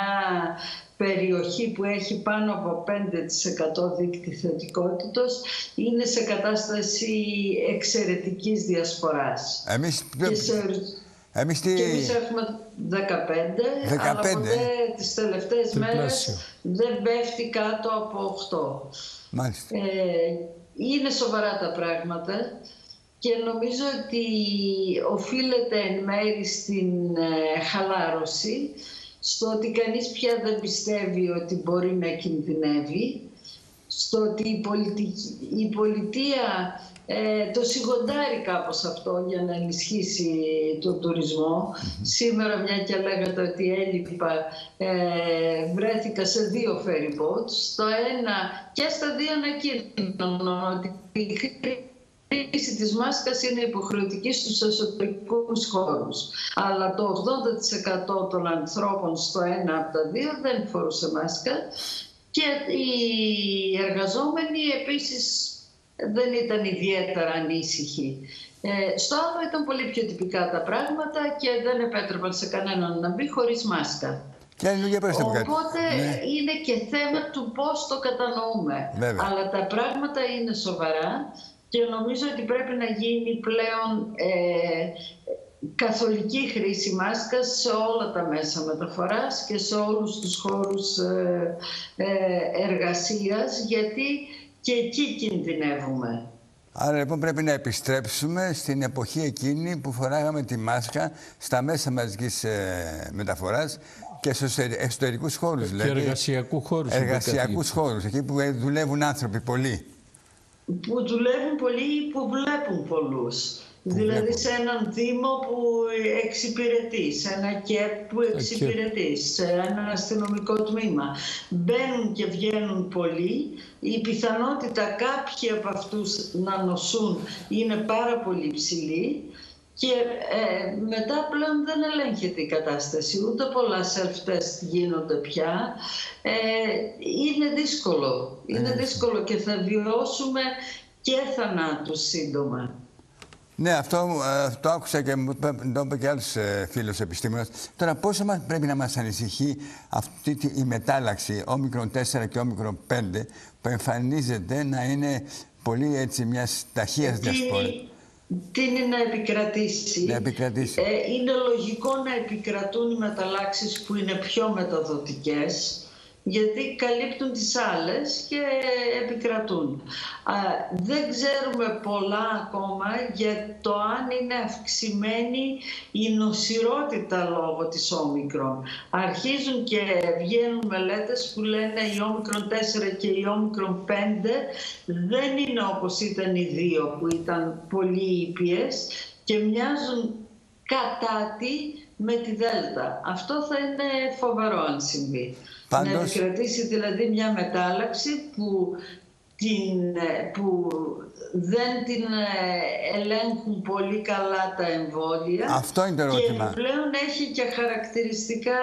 περιοχή που έχει πάνω από πέντε τοις εκατό δείκτη θετικότητος είναι σε κατάσταση εξαιρετικής διασποράς. Εμείς, και, σε... εμείς, τι... και εμείς έχουμε δεκαπέντε, δεκαπέντε. Αλλά ποτέ τις τελευταίες μέρες πλάσιο. Δεν πέφτει κάτω από οκτώ. Μάλιστα. Ε, Είναι σοβαρά τα πράγματα και νομίζω ότι οφείλεται εν μέρει στην ε, χαλάρωση, στο ότι κανείς πια δεν πιστεύει ότι μπορεί να κινδυνεύει, στο ότι η, πολιτική, η πολιτεία ε, το σιγοντάρει κάπως αυτό για να ενισχύσει τον τουρισμό. Mm-hmm. Σήμερα, μια και λέγατε ότι έλειπα, ε, βρέθηκα σε δύο ferry boats. Στο ένα και στα δύο ανακοίνωναν ότι η χρήση της μάσκας είναι υποχρεωτική στους εσωτερικούς χώρους. Αλλά το ογδόντα τοις εκατό των ανθρώπων στο ένα από τα δύο δεν φορούσε μάσκα και οι εργαζόμενοι επίσης δεν ήταν ιδιαίτερα ανήσυχοι. Ε, στο άλλο ήταν πολύ πιο τυπικά τα πράγματα και δεν επέτρεπαν σε κανέναν να μπει χωρίς μάσκα. Και Οπότε ναι. είναι και θέμα του πώς το κατανοούμε. Βέβαια. Αλλά τα πράγματα είναι σοβαρά και νομίζω ότι πρέπει να γίνει πλέον ε, καθολική χρήση μάσκας σε όλα τα μέσα μεταφοράς και σε όλους τους χώρους ε, ε, εργασίας, γιατί και εκεί κινδυνεύουμε. Άρα λοιπόν πρέπει να επιστρέψουμε στην εποχή εκείνη που φοράγαμε τη μάσκα στα μέσα μαζικής ε, μεταφοράς και στους εσωτερικούς χώρους. Και δηλαδή, εργασιακού χώρους. Εργασιακούς χώρους, εκεί που δουλεύουν άνθρωποι πολλοί. Που δουλεύουν πολλοί ή που βλέπουν πολλούς. Δηλαδή σε έναν δήμο που εξυπηρετεί, σε ένα ΚΕΠ που εξυπηρετεί, σε ένα αστυνομικό τμήμα. Μπαίνουν και βγαίνουν πολλοί. Η πιθανότητα κάποιοι από αυτούς να νοσούν είναι πάρα πολύ ψηλή. Και ε, μετά πλέον δεν ελέγχεται η κατάσταση, ούτε πολλά self-test γίνονται πια. Ε, είναι δύσκολο, είναι δύσκολο και θα βιώσουμε και θανάτους σύντομα. Ναι, αυτό το άκουσα και μου το είπε και άλλους φίλους επιστήμονες. Τώρα, πόσο μας πρέπει να μας ανησυχεί αυτή η μετάλλαξη όμικρον τέσσερα και όμικρον πέντε που εμφανίζεται να είναι πολύ έτσι μιας ταχείας διασποράς. Τι είναι να επικρατήσει. Να επικρατήσει. Ε, είναι λογικό να επικρατούν οι μεταλλάξεις που είναι πιο μεταδοτικές, γιατί καλύπτουν τις άλλες και επικρατούν. Α, δεν ξέρουμε πολλά ακόμα για το αν είναι αυξημένη η νοσηρότητα λόγω της όμικρον. Αρχίζουν και βγαίνουν μελέτες που λένε η όμικρον τέσσερα και η όμικρον πέντε δεν είναι όπως ήταν οι δύο που ήταν πολύ ήπιες και μοιάζουν κατά τη με τη Δέλτα. Αυτό θα είναι φοβερό αν συμβεί. Πάντως... Να επικρατήσει δηλαδή μια μετάλλαξη που, την, που δεν την ελέγχουν πολύ καλά τα εμβόλια. Αυτό είναι το ερώτημα. Και πλέον έχει και χαρακτηριστικά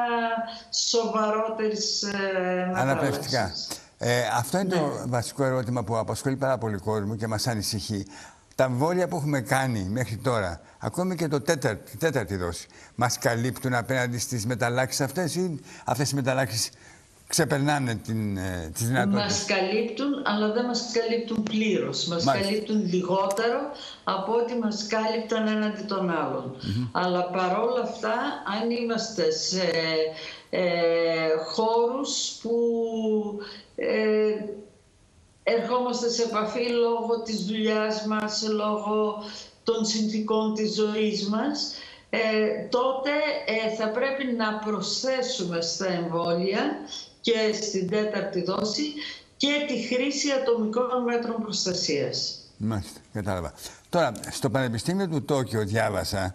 σοβαρότερης μετάλλαξης. Ε, αυτό είναι ναι. το βασικό ερώτημα που απασχολεί πάρα πολύ κόσμο και μας ανησυχεί. Τα εμβόλια που έχουμε κάνει μέχρι τώρα, ακόμη και το τέταρτη, η τέταρτη δόση, μας καλύπτουν απέναντι στις μεταλλάξεις αυτές ή αυτές οι μεταλλάξεις ξεπερνάνε την, ε, τις δυνατότητες? Μας καλύπτουν, αλλά δεν μας καλύπτουν πλήρως. Μας Μάλιστα. καλύπτουν λιγότερο από ό,τι μας κάλυπταν έναντι των άλλων. Mm-hmm. Αλλά παρόλα αυτά, αν είμαστε σε ε, χώρους που... Ε, ερχόμαστε σε επαφή λόγω της δουλειάς μας, λόγω των συνθήκων της ζωής μας, ε, τότε ε, θα πρέπει να προσθέσουμε στα εμβόλια και στην τέταρτη δόση και τη χρήση ατομικών μέτρων προστασίας. Μάλιστα, κατάλαβα. Τώρα, στο Πανεπιστήμιο του Τόκιο διάβασα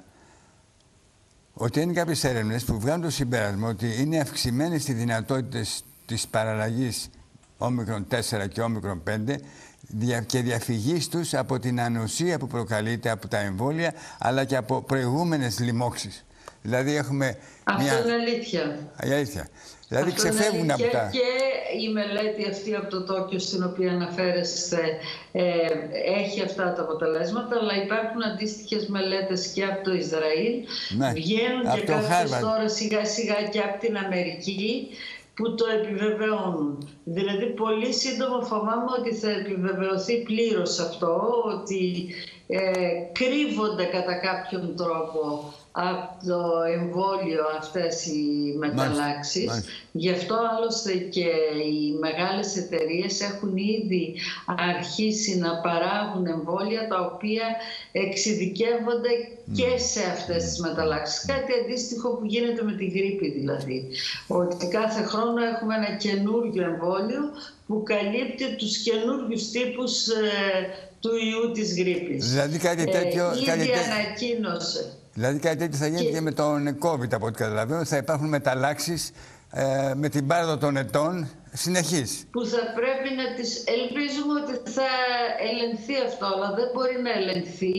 ότι είναι κάποιες έρευνες που βγάλουν το συμπέρασμα ότι είναι αυξημένες οι δυνατότητες της παραλλαγής όμικρον τέσσερα και όμικρον πέντε και διαφυγής τους από την ανοσία που προκαλείται από τα εμβόλια αλλά και από προηγούμενες λοιμώξεις. Δηλαδή έχουμε Αυτό μια... είναι αλήθεια. Η αλήθεια. Δηλαδή Αυτό ξεφεύγουν είναι από τα... Και η μελέτη αυτή από το Τόκιο στην οποία αναφέρεστε ε, έχει αυτά τα αποτελέσματα, αλλά υπάρχουν αντίστοιχες μελέτες και από το Ισραήλ. Ναι. Βγαίνουν από και κάποιες τώρα σιγά σιγά και από την Αμερική που το επιβεβαιώνουν. Δηλαδή πολύ σύντομα φοβάμαι ότι θα επιβεβαιωθεί πλήρως αυτό, ότι ε, κρύβονται κατά κάποιον τρόπο από το εμβόλιο αυτές οι μεταλλάξεις. Μάλιστα. Γι' αυτό άλλωστε και οι μεγάλες εταιρείες έχουν ήδη αρχίσει να παράγουν εμβόλια τα οποία εξειδικεύονται mm. και σε αυτές τις μεταλλάξεις. Κάτι αντίστοιχο που γίνεται με τη γρίπη δηλαδή. Ότι κάθε χρόνο έχουμε ένα καινούργιο εμβόλιο που καλύπτει τους καινούργιους τύπους ε, του ιού της γρίπης. Δηλαδή κάτι τέτοιο... Ε, ήδη κάτι τέτοιο... ανακοίνωσε. Δηλαδή κάτι τέτοιο θα γίνει και, και με τον COVID, από ό,τι καταλαβαίνω. Θα υπάρχουν μεταλλάξεις ε, με την πάροδο των ετών συνεχής. Που θα πρέπει να τις... Ελπίζουμε ότι θα ελεγχθεί αυτό, αλλά δεν μπορεί να ελεγχθεί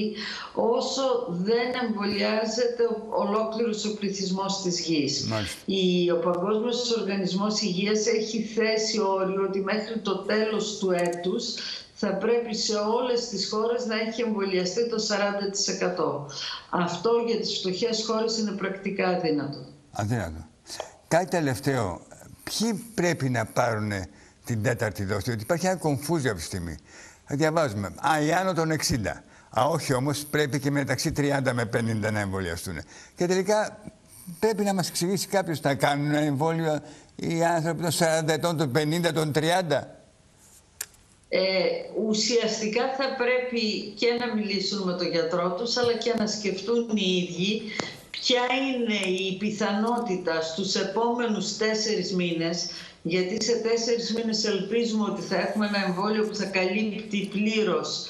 όσο δεν εμβολιάζεται ολόκληρος ο πληθυσμός της γης. Η, ο Παγκόσμιος Οργανισμός Υγείας έχει θέσει όριο ότι μέχρι το τέλος του έτους θα πρέπει σε όλες τις χώρες να έχει εμβολιαστεί το σαράντα τοις εκατό. Αυτό για τις φτωχές χώρες είναι πρακτικά αδύνατο. Αδύνατο. Κάτι τελευταίο. Ποιοι πρέπει να πάρουν την τέταρτη δόση? Ότι υπάρχει ένα κομφούζιο αυτή τη στιγμή. Διαβάζουμε. Α, οι άνω των εξήντα. Α, όχι όμως, πρέπει και μεταξύ τριάντα με πενήντα να εμβολιαστούν. Και τελικά πρέπει να μας εξηγήσει κάποιος να κάνουν ένα εμβόλιο οι άνθρωποι των σαράντα ετών, των πενήντα, των τριάντα. Ε, ουσιαστικά θα πρέπει και να μιλήσουν με τον γιατρό τους, αλλά και να σκεφτούν οι ίδιοι ποια είναι η πιθανότητα στους επόμενους τέσσερις μήνες, γιατί σε τέσσερις μήνες ελπίζουμε ότι θα έχουμε ένα εμβόλιο που θα καλύπτει πλήρως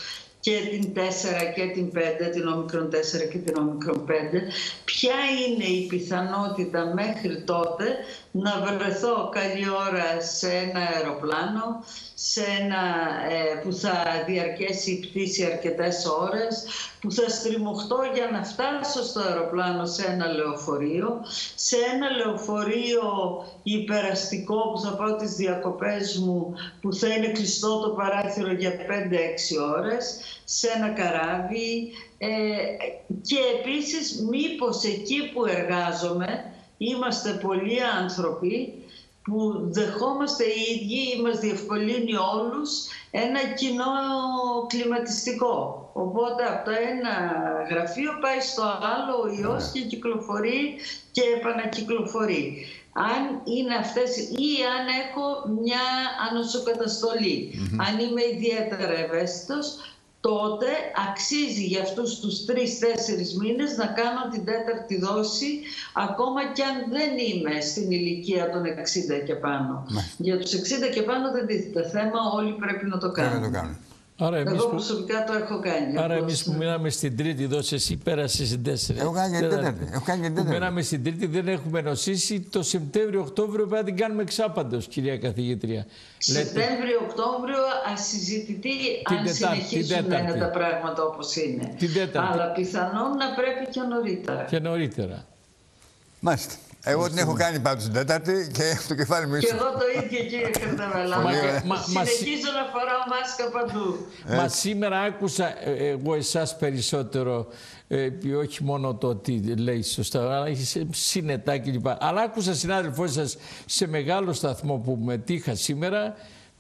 και την τέσσερα και την πέντε, την όμικρον τέσσερα και την όμικρον πέντε, ποια είναι η πιθανότητα μέχρι τότε να βρεθώ καλή ώρα σε ένα αεροπλάνο, σε ένα, ε, που θα διαρκέσει η πτήση αρκετές ώρες, που θα στριμωχτώ για να φτάσω στο αεροπλάνο σε ένα λεωφορείο, σε ένα λεωφορείο υπεραστικό που θα πάω τις διακοπές μου, που θα είναι κλειστό το παράθυρο για πέντε έξι ώρες, σε ένα καράβι, ε, και επίσης μήπως εκεί που εργάζομαι είμαστε πολλοί άνθρωποι που δεχόμαστε οι ίδιοι ή μας διευκολύνει όλους ένα κοινό κλιματιστικό. Οπότε από το ένα γραφείο πάει στο άλλο ο ιός και κυκλοφορεί και επανακυκλοφορεί. Αν είναι αυτές ή αν έχω μια ανοσοκαταστολή, mm-hmm. αν είμαι ιδιαίτερα ευαίσθητος, τότε αξίζει για αυτούς τους τρεις-τέσσερις μήνες να κάνω την τέταρτη δόση, ακόμα και αν δεν είμαι στην ηλικία των εξήντα και πάνω. Ναι. Για τους εξήντα και πάνω δεν τίθεται θέμα, όλοι πρέπει να το κάνουν. Πρέπει να το κάνουν. Άρα Εγώ προσωπικά το έχω κάνει. Άρα εμείς που μείναμε στην τρίτη δόση, εσύ πέρασες στην τέσσερα. Έχω κάνει και τέταρτη. Έχω κάνει και τέταρτη. Που μείναμε στην τρίτη, δεν έχουμε νοσήσει. Το Σεπτέμβριο-Οκτώβριο πρέπει να την κάνουμε εξάπαντος, κυρία καθηγήτρια. Σεπτέμβριο-Οκτώβριο ασυζητητή αν συνεχίσουν να είναι τα πράγματα όπως είναι. Αλλά πιθανόν να πρέπει και νωρίτερα. Και νωρίτερα. Μάλιστα. Εγώ την έχω κάνει πάντως την τέταρτη και έχω το κεφάλι μου ίσο. Και εγώ το ίδιο, κύριε Καρταβελά. Συνεχίζω να φοράω μάσκα παντού. Μα σήμερα άκουσα εγώ εσάς περισσότερο, ε, όχι μόνο το ότι λέει σωστά, αλλά έχει συνετά κλπ. Αλλά άκουσα συνάδελφό σας σε μεγάλο σταθμό που μετήχα σήμερα,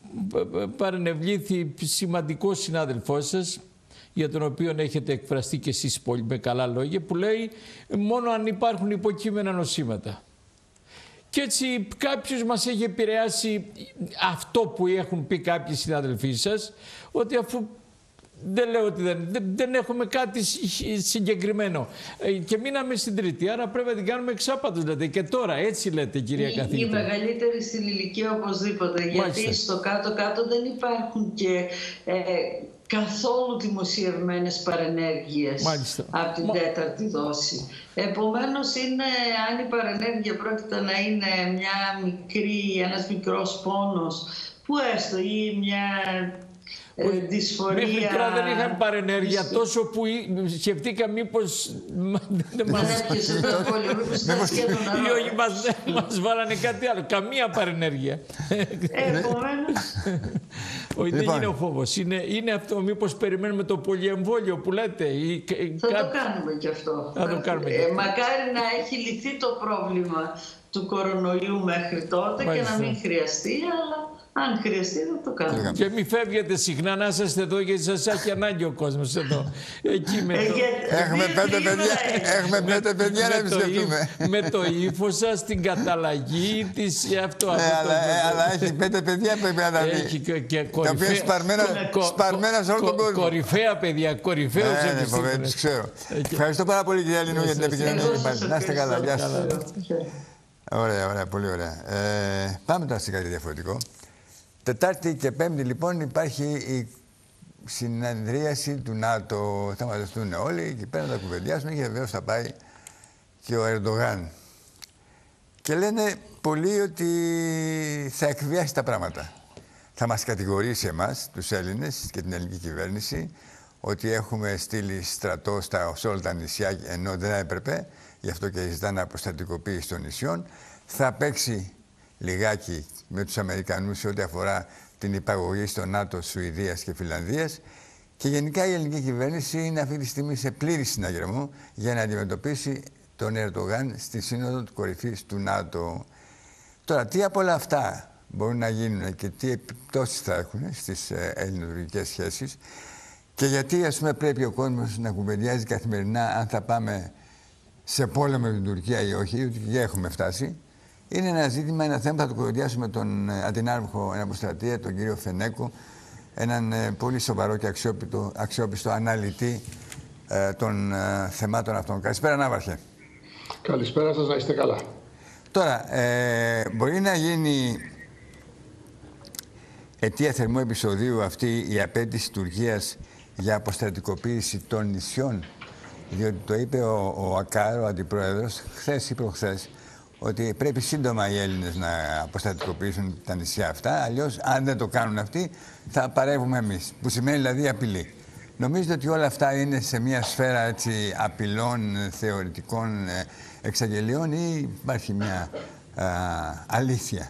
παρενευλήθη σημαντικό συνάδελφό σας, για τον οποίο έχετε εκφραστεί και εσείς πολύ με καλά λόγια, που λέει μόνο αν υπάρχουν υποκείμενα νοσήματα. Και έτσι κάποιος μας έχει επηρεάσει αυτό που έχουν πει κάποιοι συναδελφοί σας, ότι αφού δεν λέω ότι δεν, δεν, δεν έχουμε κάτι συγκεκριμένο και μείναμε στην τρίτη, άρα πρέπει να την κάνουμε εξάπατος, λέτε. Και τώρα έτσι λέτε, κυρία η, καθηγήτρια. Η μεγαλύτερη στην ηλικία οπωσδήποτε. Μάλιστα. Γιατί στο κάτω-κάτω δεν υπάρχουν και ε, καθόλου δημοσιευμένες παρενέργειες. Μάλιστα. Από την Μα... τέταρτη δόση. Επομένως, είναι, αν η παρενέργεια πρόκειται να είναι μια μικρή, ένας μικρός πόνος, που έστω ή μια... Ε, δυσφορία... Μέχρι τώρα δεν είχαν παρενέργεια τόσο που σκεφτήκα μήπως δεν μας μας βάλανε κάτι άλλο. Καμία παρενέργεια. Επομένως... Όχι, δεν είναι ο φόβος. Είναι, είναι αυτό, μήπως περιμένουμε το πολυεμβόλιο που λέτε. Ή, θα κά... το κάνουμε κι αυτό. Θα το κάνουμε κι αυτό. Ε, μακάρι να έχει λυθεί το πρόβλημα του κορονοϊού μέχρι τότε. Μάλιστα. Και να μην χρειαστεί, αλλά... αν χρειαστεί θα το κάνουμε. Και μην φεύγετε συχνά, να είσαστε εδώ, γιατί σας έχει ανάγκη ο κόσμος εδώ. Εκεί με το... Έχουμε πέντε παιδιά, έχουμε πέντε παιδιά να επισκεφτούμε. Με το ύφος σας, την καταλλαγή της, αυτό. Ναι, αλλά έχει πέντε παιδιά πρέπει να τα δει. Τα οποία σπαρμένα σε όλο τον κόσμο. Κορυφαία παιδιά, κορυφαίους επιστήμονες. Ναι, ξέρω. Ευχαριστώ πάρα πολύ, κυρία Λινού, για την επικοινωνία. Να είστε καλά, γεια σας. Ωραία, ωραία, πολύ ωραία. Πάμε τώρα σε κάτι διαφορετικό. Τετάρτη και Πέμπτη λοιπόν υπάρχει η συνεδρίαση του ΝΑΤΟ. Θα μαζευτούν όλοι και πέρα να τα κουβεντιάσουν και βεβαίως θα πάει και ο Ερντογάν. Και λένε πολλοί ότι θα εκβιάσει τα πράγματα. Θα μας κατηγορήσει εμάς, τους Έλληνες και την ελληνική κυβέρνηση, ότι έχουμε στείλει στρατό στα, σε όλα τα νησιά ενώ δεν έπρεπε, γι' αυτό και ζητάνε αποστατικοποίηση των νησιών. Θα παίξει λιγάκι με τους Αμερικανούς σε ό,τι αφορά την υπαγωγή στο ΝΑΤΟ Σουηδίας και Φινλανδίας. Και γενικά η ελληνική κυβέρνηση είναι αυτή τη στιγμή σε πλήρη συναγερμό για να αντιμετωπίσει τον Ερντογάν στη Σύνοδο Κορυφής του ΝΑΤΟ. Τώρα, τι από όλα αυτά μπορούν να γίνουν και τι επιπτώσεις θα έχουν στις ελληνοτουρκικές σχέσεις και γιατί, ας πούμε, πρέπει ο κόσμος να κουβεντιάζει καθημερινά αν θα πάμε σε πόλεμο με την Τουρκία ή όχι, γιατί έχουμε φτάσει. Είναι ένα ζήτημα, ένα θέμα που θα το κουβεντιάσουμε με τον αντινάρχο αποστρατεία, τον κύριο Φενέκο, έναν ε, πολύ σοβαρό και αξιόπιστο, αξιόπιστο αναλυτή ε, των ε, θεμάτων αυτών. Καλησπέρα, Ναύαρχε. Καλησπέρα σας, να είστε καλά. Τώρα, ε, μπορεί να γίνει αιτία θερμού επεισοδίου αυτή η απέτηση Τουρκίας για αποστρατικοποίηση των νησιών? Διότι το είπε ο, ο Ακάρ, ο αντιπρόεδρος, χθες ή προχθές, ότι πρέπει σύντομα οι Έλληνες να αποστρατικοποιήσουν τα νησιά αυτά, αλλιώς αν δεν το κάνουν αυτοί θα παρεύουμε εμείς, που σημαίνει δηλαδή απειλή. Νομίζετε ότι όλα αυτά είναι σε μια σφαίρα έτσι, απειλών, θεωρητικών εξαγγελιών ή υπάρχει μια α, αλήθεια?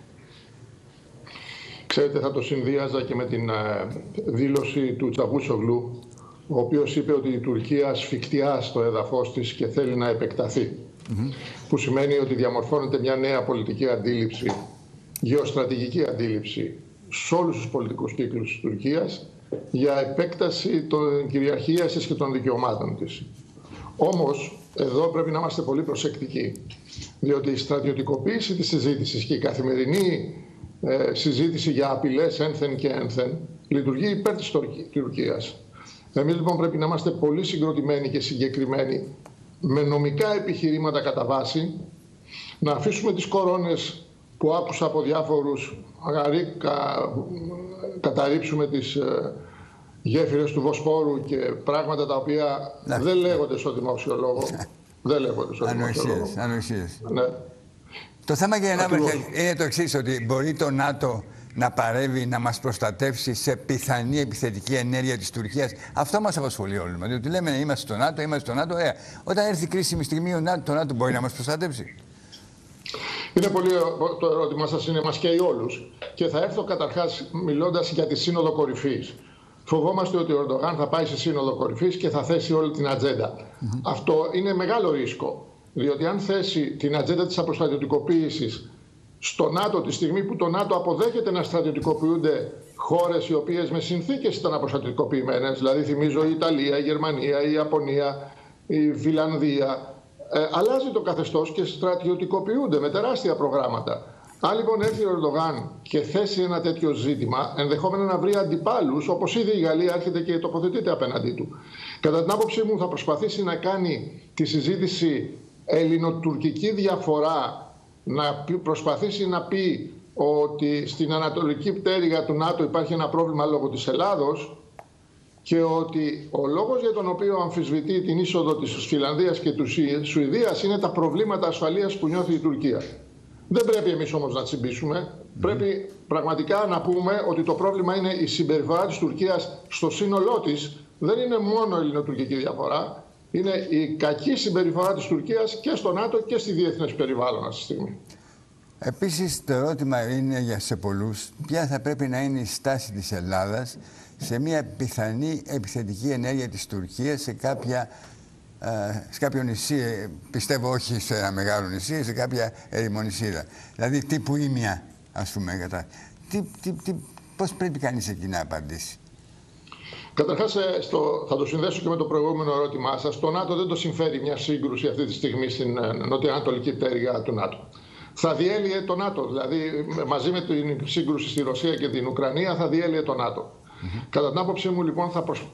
Ξέρετε, θα το συνδύαζα και με την α, δήλωση του Τσαβούσογλου, ο οποίος είπε ότι η Τουρκία ασφικτιά στο έδαφος της και θέλει να επεκταθεί. Mm-hmm. Που σημαίνει ότι διαμορφώνεται μια νέα πολιτική αντίληψη, γεωστρατηγική αντίληψη σε όλους τους πολιτικούς κύκλους της Τουρκίας για επέκταση των κυριαρχίας της και των δικαιωμάτων της. Όμως, εδώ πρέπει να είμαστε πολύ προσεκτικοί, διότι η στρατιωτικοποίηση της συζήτησης και η καθημερινή ε, συζήτηση για απειλές ένθεν και ένθεν λειτουργεί υπέρ της Τουρκίας. Εμείς λοιπόν πρέπει να είμαστε πολύ συγκροτημένοι και συγκεκριμένοι με νομικά επιχειρήματα κατά βάση, να αφήσουμε τις κορώνες που άκουσα από διάφορους, αγαρί, κα, καταρρύψουμε τις ε, γέφυρες του Βοσπόρου και πράγματα τα οποία ναι. δεν λέγονται στο δημόσιο λόγο. δεν λέγονται στο δημόσιο λόγο. Ανοησίες. Ναι. Το θέμα για να είναι το εξής, ότι μπορεί το ΝΑΤΟ να παρεύει, να μας προστατεύσει σε πιθανή επιθετική ενέργεια της Τουρκίας. Αυτό μας απασχολεί όλους μας. Διότι λέμε είμαστε στο ΝΑΤΟ, είμαστε στο ΝΑΤΟ. Ε, όταν έρθει κρίσιμη στιγμή, ο ΝΑΤΟ, το ΝΑΤΟ μπορεί να μας προστατεύσει. Είναι πολύ το ερώτημα σας, είναι μας καίει όλους. Και θα έρθω καταρχάς μιλώντας για τη Σύνοδο Κορυφής. Φοβόμαστε ότι ο Ερντογάν θα πάει σε Σύνοδο Κορυφής και θα θέσει όλη την ατζέντα. Mm-hmm. Αυτό είναι μεγάλο ρίσκο. Διότι αν θέσει την ατζέντα της αποστρατιωτικοποίησης στο ΝΑΤΟ, τη στιγμή που το ΝΑΤΟ αποδέχεται να στρατιωτικοποιούνται χώρες οι οποίες με συνθήκες ήταν αποστρατιωτικοποιημένες, δηλαδή θυμίζω η Ιταλία, η Γερμανία, η Ιαπωνία, η Φιλανδία, ε, αλλάζει το καθεστώς και στρατιωτικοποιούνται με τεράστια προγράμματα. Αν λοιπόν έρθει ο Ερντογάν και θέσει ένα τέτοιο ζήτημα, ενδεχόμενα να βρει αντιπάλους, όπως ήδη η Γαλλία έρχεται και τοποθετείται απέναντί του. Κατά την άποψή μου θα προσπαθήσει να κάνει τη συζήτηση ελληνοτουρκική διαφορά, να προσπαθήσει να πει ότι στην ανατολική πτέρυγα του ΝΑΤΟ υπάρχει ένα πρόβλημα λόγω της Ελλάδος και ότι ο λόγος για τον οποίο αμφισβητεί την είσοδο της Φιλανδίας και της Σουηδίας είναι τα προβλήματα ασφαλείας που νιώθει η Τουρκία. Δεν πρέπει εμείς όμως να τσιμπήσουμε. Mm. Πρέπει πραγματικά να πούμε ότι το πρόβλημα είναι η συμπεριφορά της Τουρκίας στο σύνολό της. Δεν είναι μόνο ελληνοτουρκική διαφορά. Είναι η κακή συμπεριφορά της Τουρκίας και στο ΝΑΤΟ και στη διεθνές περιβάλλον αυτή τη στιγμή. Επίσης, το ερώτημα είναι για σε πολλούς, ποια θα πρέπει να είναι η στάση της Ελλάδας σε μια πιθανή επιθετική ενέργεια της Τουρκίας σε, κάποια, ε, σε κάποιο νησί, πιστεύω όχι σε ένα μεγάλο νησί, σε κάποια ερημονησίδα. Δηλαδή τύπου Ήμια, ας πούμε. Κατά. Τι, τι, τι, πώς πρέπει κανείς εκεί να απαντήσει? Καταρχάς, θα το συνδέσω και με το προηγούμενο ερώτημά σας. Το ΝΑΤΟ δεν το συμφέρει μια σύγκρουση αυτή τη στιγμή στην νοτιοανατολική πτέρυγα του ΝΑΤΟ. Θα διέλυε το ΝΑΤΟ, δηλαδή μαζί με την σύγκρουση στη Ρωσία και την Ουκρανία θα διέλυε το ΝΑΤΟ. Mm-hmm. Κατά την άποψή μου λοιπόν θα προσ...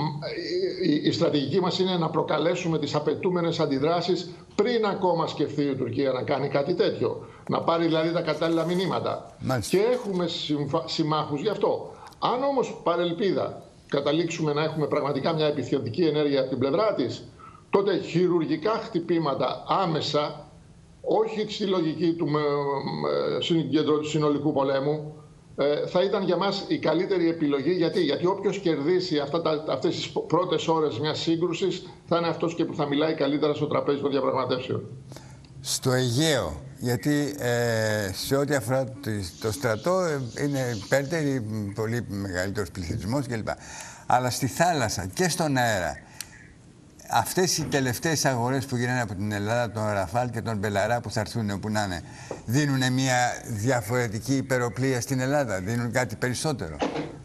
η στρατηγική μας είναι να προκαλέσουμε τις απαιτούμενες αντιδράσεις πριν ακόμα σκεφτεί η Τουρκία να κάνει κάτι τέτοιο. Να πάρει δηλαδή τα κατάλληλα μηνύματα. Μάλιστα. Και έχουμε συμφα... συμμάχους γι' αυτό. Αν όμως παρελπίδα καταλήξουμε να έχουμε πραγματικά μια επιθετική ενέργεια από την πλευρά της, τότε χειρουργικά χτυπήματα άμεσα, όχι στη λογική του συνολικού πολέμου, θα ήταν για μας η καλύτερη επιλογή. Γιατί, Γιατί όποιος κερδίσει αυτά τα, αυτές τις πρώτες ώρες μιας σύγκρουσης θα είναι αυτός και που θα μιλάει καλύτερα στο τραπέζι των διαπραγματεύσεων. Στο Αιγαίο, γιατί ε, σε ό,τι αφορά το στρατό ε, είναι υπέρτερη, πολύ μεγαλύτερος πληθυσμός κλπ. Αλλά στη θάλασσα και στον αέρα, αυτές οι τελευταίες αγορές που γίνανε από την Ελλάδα, τον Ραφάλ και τον Μπελαρά που θα έρθουν όπου να είναι, δίνουν μια διαφορετική υπεροπλία στην Ελλάδα, δίνουν κάτι περισσότερο?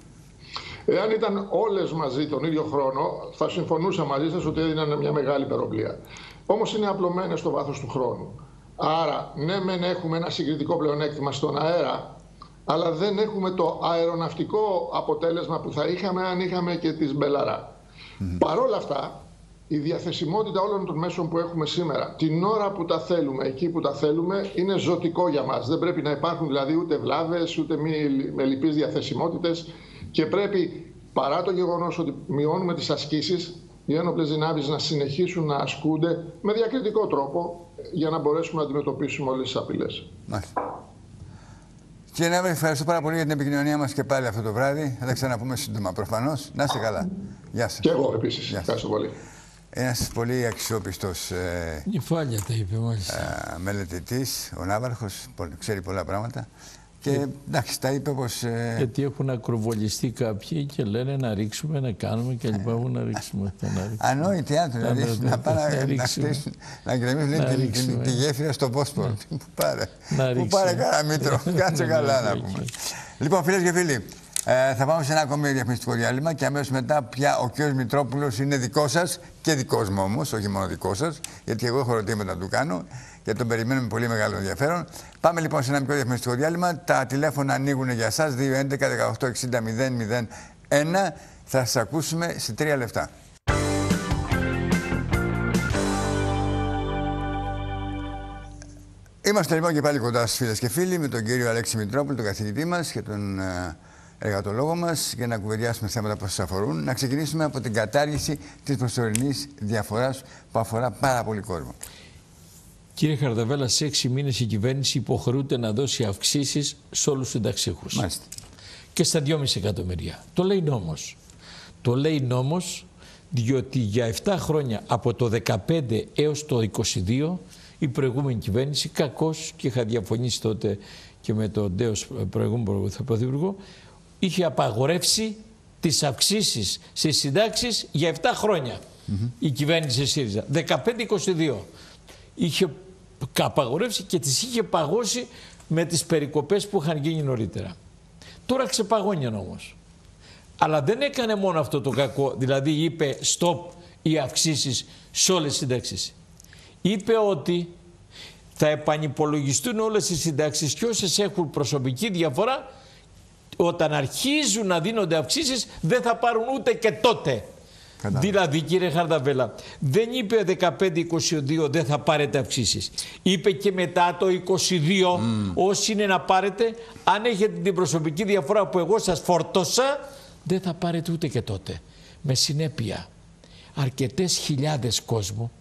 Εάν ήταν όλες μαζί τον ίδιο χρόνο, θα συμφωνούσα μαζί σας ότι έδιναν μια μεγάλη υπεροπλία. Όμως είναι απλωμένες στο βάθος του χρόνου. Άρα, ναι, μεν έχουμε ένα συγκριτικό πλεονέκτημα στον αέρα, αλλά δεν έχουμε το αεροναυτικό αποτέλεσμα που θα είχαμε αν είχαμε και τις Μπελαρά. Mm-hmm. Παρ' όλα αυτά, η διαθεσιμότητα όλων των μέσων που έχουμε σήμερα, την ώρα που τα θέλουμε, εκεί που τα θέλουμε, είναι ζωτικό για μας. Δεν πρέπει να υπάρχουν δηλαδή ούτε βλάβες, ούτε μη ελλειπείς διαθεσιμότητες και πρέπει παρά το γεγονός ότι μειώνουμε τις ασκήσεις, οι ένοπλες δυνάμεις να συνεχίσουν να ασκούνται με διακριτικό τρόπο για να μπορέσουμε να αντιμετωπίσουμε όλες τις απειλές. Μάλιστα. Κύριε Ναύρη, ευχαριστώ πάρα πολύ για την επικοινωνία μας και πάλι αυτό το βράδυ. Θα τα ξαναπούμε σύντομα προφανώς. Να είστε καλά. Γεια σας. Και εγώ επίσης. Ευχαριστώ πολύ. Ένας πολύ αξιόπιστος ε, Νυφάλια τα είπε μάλιστα. Ε, μελετητής, ο Ναύαρχος, ξέρει πολλά πράγματα. Και εντάξει, τα είπε πως... Ε... Γιατί έχουν ακροβολιστεί κάποιοι και λένε να ρίξουμε, να κάνουμε και λοιπά. Έχουν να ρίξουμε. Ανόητοι άνθρωποι, δηλαδή να πάνε να χτίσουν, να γκρεμίσουν τη γέφυρα στο Πόσπορο. Πού πάρε, πού πάρε κάνα μήτρο, κάτσε καλά να πούμε. Λοιπόν, φίλες και φίλοι, ε, θα πάμε σε ένα ακόμη διαφημιστικό διάλειμμα και αμέσως μετά πια ο κ. Μητρόπουλος είναι δικός σας και δικός μου όμως, όχι μόνο δικός σας, γιατί εγώ έχω ερωτήματα να του κάνω και τον περιμένουμε με πολύ μεγάλο ενδιαφέρον. Πάμε λοιπόν σε ένα μικρό διαφημιστικό διάλειμμα. Τα τηλέφωνα ανοίγουν για εσάς, δύο έντεκα δεκαοκτώ εξήντα μηδέν μηδέν ένα. Θα σας ακούσουμε σε τρία λεπτά. Είμαστε λοιπόν και πάλι κοντά σας, φίλες και φίλοι, με τον κύριο Αλέξη Μητρόπουλο, τον καθηγητή μας και τον uh, εργατολόγο μας, για να κουβεντιάσουμε θέματα που σας αφορούν. Να ξεκινήσουμε από την κατάργηση της προσωρινής διαφοράς που αφορά πάρα πολύ κόσμο. Κύριε Χαρδαβέλα, σε έξι μήνες η κυβέρνηση υποχρεούται να δώσει αυξήσεις σε όλους τους συνταξιούχους. Μάλιστα. Και στα δυόμισι εκατομμύρια. Το λέει νόμος. Το λέει νόμος διότι για επτά χρόνια, από το δεκαπέντε έως το είκοσι δύο, η προηγούμενη κυβέρνηση, κακώς, και είχα διαφωνήσει τότε και με τον ντέος προηγούμενο πρωθυπουργό, είχε απαγορεύσει τις αυξήσεις στις συντάξεις για επτά χρόνια. Mm-hmm. Η κυβέρνηση ΣΥΡΙΖΑ. δεκαπέντε είκοσι δύο. Είχε απαγορεύσει και τις είχε παγώσει με τις περικοπές που είχαν γίνει νωρίτερα. Τώρα ξεπαγώνιαν όμως. Αλλά δεν έκανε μόνο αυτό το κακό, δηλαδή είπε stop οι αυξήσεις σε όλες τις συντάξεις. Είπε ότι θα επανυπολογιστούν όλες οι συντάξεις και όσες έχουν προσωπική διαφορά, όταν αρχίζουν να δίνονται αυξήσεις δεν θα πάρουν ούτε και τότε. Κατάλαβα. Δηλαδή, κύριε Χαρδαβέλα, δεν είπε δεκαπέντε είκοσι δύο δεν θα πάρετε αυξήσεις. Είπε και μετά το είκοσι δύο, mm. όσοι είναι να πάρετε, αν έχετε την προσωπική διαφορά που εγώ σας φορτώσα, δεν θα πάρετε ούτε και τότε. Με συνέπεια, αρκετές χιλιάδες κόσμου,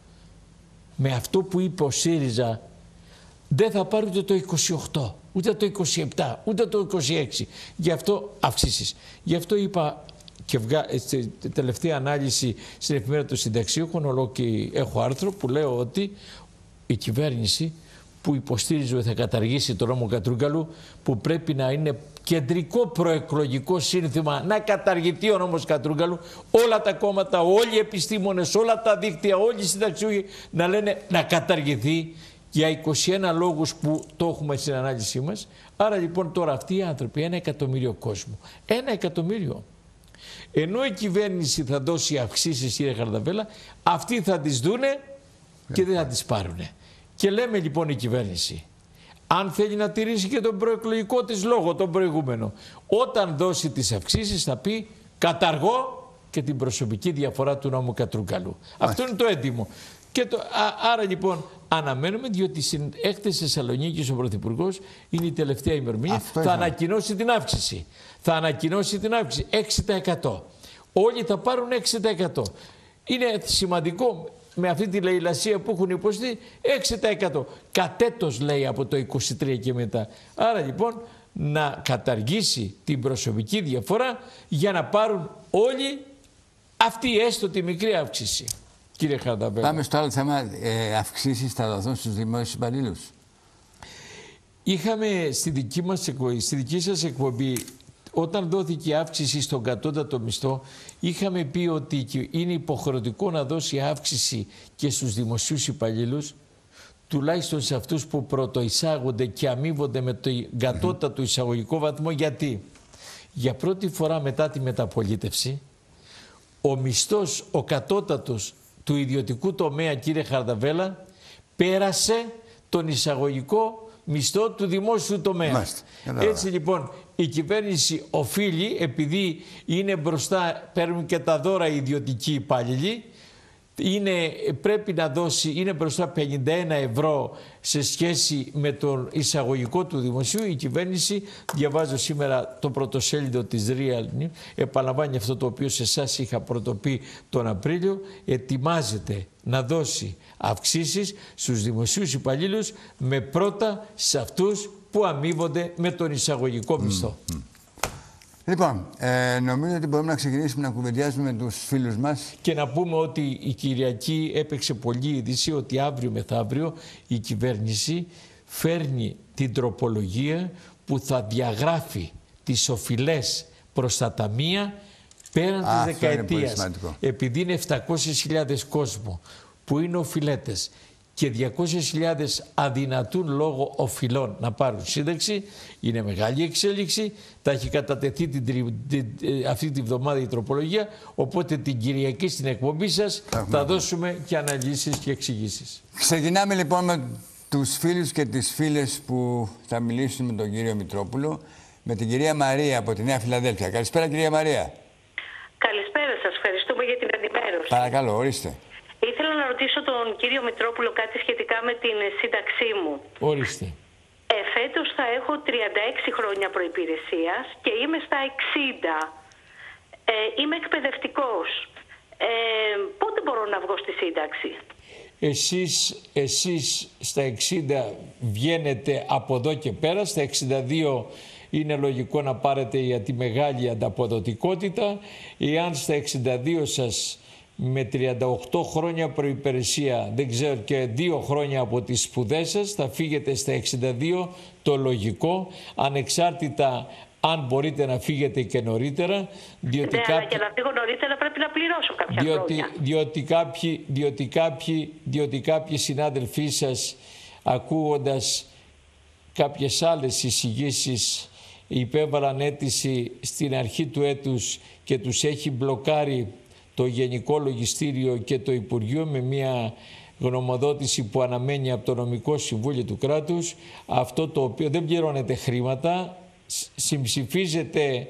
με αυτό που είπε ο ΣΥΡΙΖΑ, δεν θα πάρει ούτε το είκοσι οκτώ, ούτε το είκοσι επτά, ούτε το είκοσι έξι. Γι' αυτό αυξήσεις. Γι' αυτό είπα και βγα... στη τελευταία ανάλυση στην εφημερίδα των συνταξιούχων, ολόκληρη έχω άρθρο που λέω ότι η κυβέρνηση που υποστήριζε ότι θα καταργήσει το νόμο Κατρούγκαλου, που πρέπει να είναι κεντρικό προεκλογικό σύνθημα να καταργηθεί ο νόμος Κατρούγκαλου, όλα τα κόμματα, όλοι οι επιστήμονες, όλα τα δίκτυα, όλοι οι συνταξιούχοι να λένε να καταργηθεί για είκοσι ένα λόγους που το έχουμε στην ανάλυση μας. Άρα λοιπόν τώρα αυτοί οι άνθρωποι, ένα εκατομμύριο κόσμο, ένα εκατομμύριο, ενώ η κυβέρνηση θα δώσει αυξήσεις, κύριε Χαρδαβέλα, αυτοί θα τις δούνε και δεν θα τις πάρουνε. Και λέμε λοιπόν η κυβέρνηση, αν θέλει να τηρήσει και τον προεκλογικό της λόγο, τον προηγούμενο, όταν δώσει τις αυξήσεις θα πει καταργώ και την προσωπική διαφορά του νόμου Κατρούγκαλου. Αυτό είναι το έντιμο. Και το, α, άρα λοιπόν αναμένουμε, διότι στην έκθεση Θεσσαλονίκης ο Πρωθυπουργός είναι η τελευταία ημερομηνία, θα είναι. ανακοινώσει την αύξηση. Θα ανακοινώσει την αύξηση έξι τοις εκατό. Όλοι θα πάρουν έξι τοις εκατό. Είναι σημαντικό με αυτή τη λαιλασία που έχουν υποστεί έξι τοις εκατό. Κατέτος λέει από το είκοσι τρία και μετά. Άρα λοιπόν να καταργήσει την προσωπική διαφορά για να πάρουν όλοι αυτή έστω τη μικρή αύξηση. Κύριε Χαρδαβέλα. Πάμε στο άλλο θέμα, ε, αυξήσεις θα δοθούν στους δημόσιους υπαλλήλους. Είχαμε στη δική, μας εκπομπή, στη δική σας εκπομπή, όταν δόθηκε αύξηση στον κατώτατο μισθό, είχαμε πει ότι είναι υποχρεωτικό να δώσει αύξηση και στους δημοσίους υπαλλήλους, τουλάχιστον σε αυτούς που πρωτοεισάγονται και αμείβονται με τον κατώτατο εισαγωγικό βαθμό. Γιατί? Για πρώτη φορά μετά τη μεταπολίτευση, ο μισθός, ο κατώτατος του ιδιωτικού τομέα, κύριε Χαρδαβέλα, πέρασε τον εισαγωγικό μισθό του δημόσιου τομέα. Μάλιστα. Έτσι λοιπόν η κυβέρνηση οφείλει, επειδή είναι μπροστά, παίρνουν και τα δώρα οι ιδιωτικοί υπάλληλοι, είναι, πρέπει να δώσει, είναι μπροστά πενήντα ένα ευρώ σε σχέση με τον εισαγωγικό του δημοσίου. Η κυβέρνηση, διαβάζω σήμερα το πρωτοσέλιδο της Real News, επαναλαμβάνει αυτό το οποίο σε εσάς είχα πρωτοπεί τον Απρίλιο, ετοιμάζεται να δώσει αυξήσεις στους δημοσίους υπαλλήλους, με πρώτα σε αυτούς που αμείβονται με τον εισαγωγικό μισθό. Mm, mm. Λοιπόν, ε, νομίζω ότι μπορούμε να ξεκινήσουμε να κουβεντιάζουμε με τους φίλους μας. Και να πούμε ότι η Κυριακή έπαιξε πολλή είδηση ότι αύριο μεθαύριο η κυβέρνηση φέρνει την τροπολογία που θα διαγράφει τις οφειλές προς τα ταμεία πέραν Α, της δεκαετίας. Επειδή είναι επτακόσιες χιλιάδες κόσμο που είναι οφειλέτες και διακόσιες χιλιάδες αδυνατούν λόγω οφειλών να πάρουν σύνταξη, είναι μεγάλη εξέλιξη. Θα έχει κατατεθεί την, την, την, αυτή τη βδομάδα η τροπολογία, οπότε την Κυριακή στην εκπομπή σας θα δώσουμε και αναλύσεις και εξηγήσεις. Ξεκινάμε λοιπόν με τους φίλους και τις φίλες που θα μιλήσουν με τον κύριο Μητρόπουλο, με την κυρία Μαρία από τη Νέα Φιλαδέλφια. Καλησπέρα κυρία Μαρία. Καλησπέρα σας, ευχαριστούμε για την ενημέρωση. Παρακαλώ, ορίστε. Ήθελα να ρωτήσω τον κύριο Μητρόπουλο κάτι σχετικά με την σύνταξή μου. Ορίστε. Ε, φέτος θα έχω τριάντα έξι χρόνια προϋπηρεσίας και είμαι στα εξήντα. Ε, είμαι εκπαιδευτικός. Ε, πότε μπορώ να βγω στη σύνταξη? Εσείς, εσείς στα εξήντα βγαίνετε από εδώ και πέρα, στα εξήντα δύο είναι λογικό να πάρετε για τη μεγάλη ανταποδοτικότητα. Εάν στα εξήντα δύο σας με τριάντα οκτώ χρόνια προϋπηρεσία, δεν ξέρω, και δύο χρόνια από τις σπουδές σας, θα φύγετε στα εξήντα δύο, το λογικό, ανεξάρτητα αν μπορείτε να φύγετε και νωρίτερα. Διότι ναι, κάποιοι... αλλά για να φύγω νωρίτερα πρέπει να πληρώσω κάποια διότι, χρόνια. Διότι κάποιοι, διότι, κάποιοι, διότι κάποιοι συνάδελφοί σας, ακούγοντας κάποιες άλλες εισηγήσεις, υπέβαλαν αίτηση στην αρχή του έτους και τους έχει μπλοκάρει το Γενικό Λογιστήριο και το Υπουργείο με μια γνωμοδότηση που αναμένει από το Νομικό Συμβούλιο του κράτους. Αυτό το οποίο δεν πληρώνεται χρήματα, συμψηφίζεται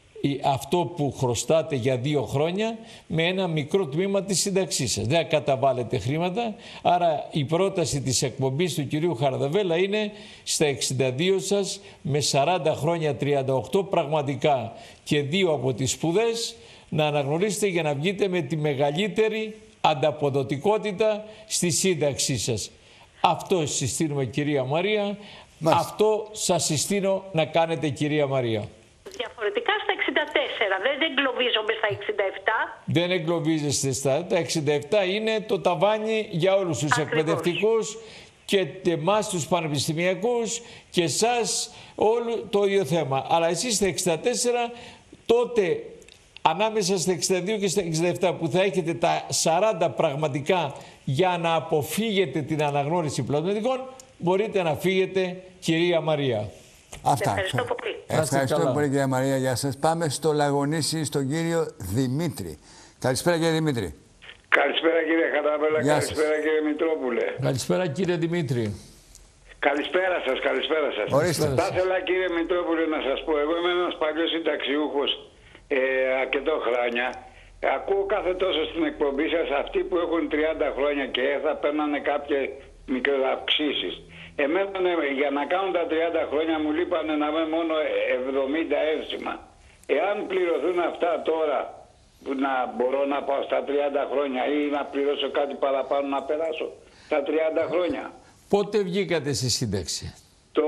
αυτό που χρωστάτε για δύο χρόνια με ένα μικρό τμήμα της σύνταξής σας. Δεν καταβάλλετε χρήματα. Άρα η πρόταση της εκπομπής του κυρίου Χαρδαβέλα είναι στα εξήντα δύο σας με σαράντα χρόνια τριάντα οκτώ πραγματικά και δύο από τις σπουδές να αναγνωρίσετε για να βγείτε με τη μεγαλύτερη ανταποδοτικότητα στη σύνταξή σας. Αυτό συστήνουμε κυρία Μαρία. Μάλιστα. Αυτό σας συστήνω να κάνετε κυρία Μαρία. Διαφορετικά στα εξήντα τέσσερα, δεν εγκλωβίζομαι στα εξήντα επτά. Δεν εγκλωβίζεστε στα τα εξήντα επτά, είναι το ταβάνι για όλους τους εκπαιδευτικούς και εμάς τους πανεπιστημιακούς και εσάς όλο το ίδιο θέμα. Αλλά εσείς στα εξήντα τέσσερα, τότε ανάμεσα στα εξήντα δύο και στα εξήντα επτά που θα έχετε τα σαράντα πραγματικά για να αποφύγετε την αναγνώριση πλατωνικών, μπορείτε να φύγετε κυρία Μαρία. Αυτά. Ευχαριστώ πολύ. Ευχαριστώ πολύ κυρία Μαρία, για σας. Πάμε στο Λαγονίσι, στον κύριο Δημήτρη. Καλησπέρα κύριε Δημήτρη. Καλησπέρα κύριε Χαρδαβέλα, καλησπέρα σας. κύριε Μητρόπουλε. Καλησπέρα κύριε Δημήτρη. Καλησπέρα σας, καλησπέρα σας. Ορίστε. Θα ήθελα κύριε Μητρόπουλε να σας πω, εγώ είμαι ένας παλιός συνταξιούχος ε, αρκετό χρόνια. Ακούω κάθε τόσο στην εκπομπή σας αυτοί που έχουν τριάντα χρόνια και θα παίρνανε κάποιες μικροαυξήσεις. Εμένα ναι, για να κάνουν τα τριάντα χρόνια μου λείπανε να είμαι μόνο εβδομήντα ένσημα. Εάν πληρωθούν αυτά τώρα, που να μπορώ να πάω στα τριάντα χρόνια ή να πληρώσω κάτι παραπάνω να περάσω τα τριάντα χρόνια. Πότε βγήκατε στη σύνταξη? Το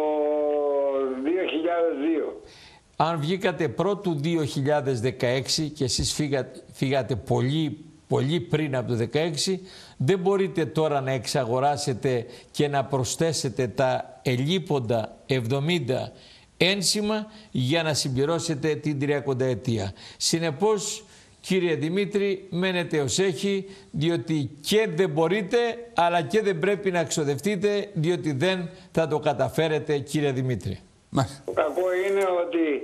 δύο χιλιάδες δύο. Αν βγήκατε πρώτου δύο χιλιάδες δεκαέξι και εσείς φύγατε, φύγατε πολύ, πολύ πριν από το δεκαέξι, δεν μπορείτε τώρα να εξαγοράσετε και να προσθέσετε τα ελείποντα εβδομήντα ένσημα για να συμπληρώσετε την τριακονταετία. Συνεπώς, κύριε Δημήτρη, μένετε ως έχει, διότι και δεν μπορείτε, αλλά και δεν πρέπει να ξοδευτείτε, διότι δεν θα το καταφέρετε, κύριε Δημήτρη. Το κακό είναι ότι...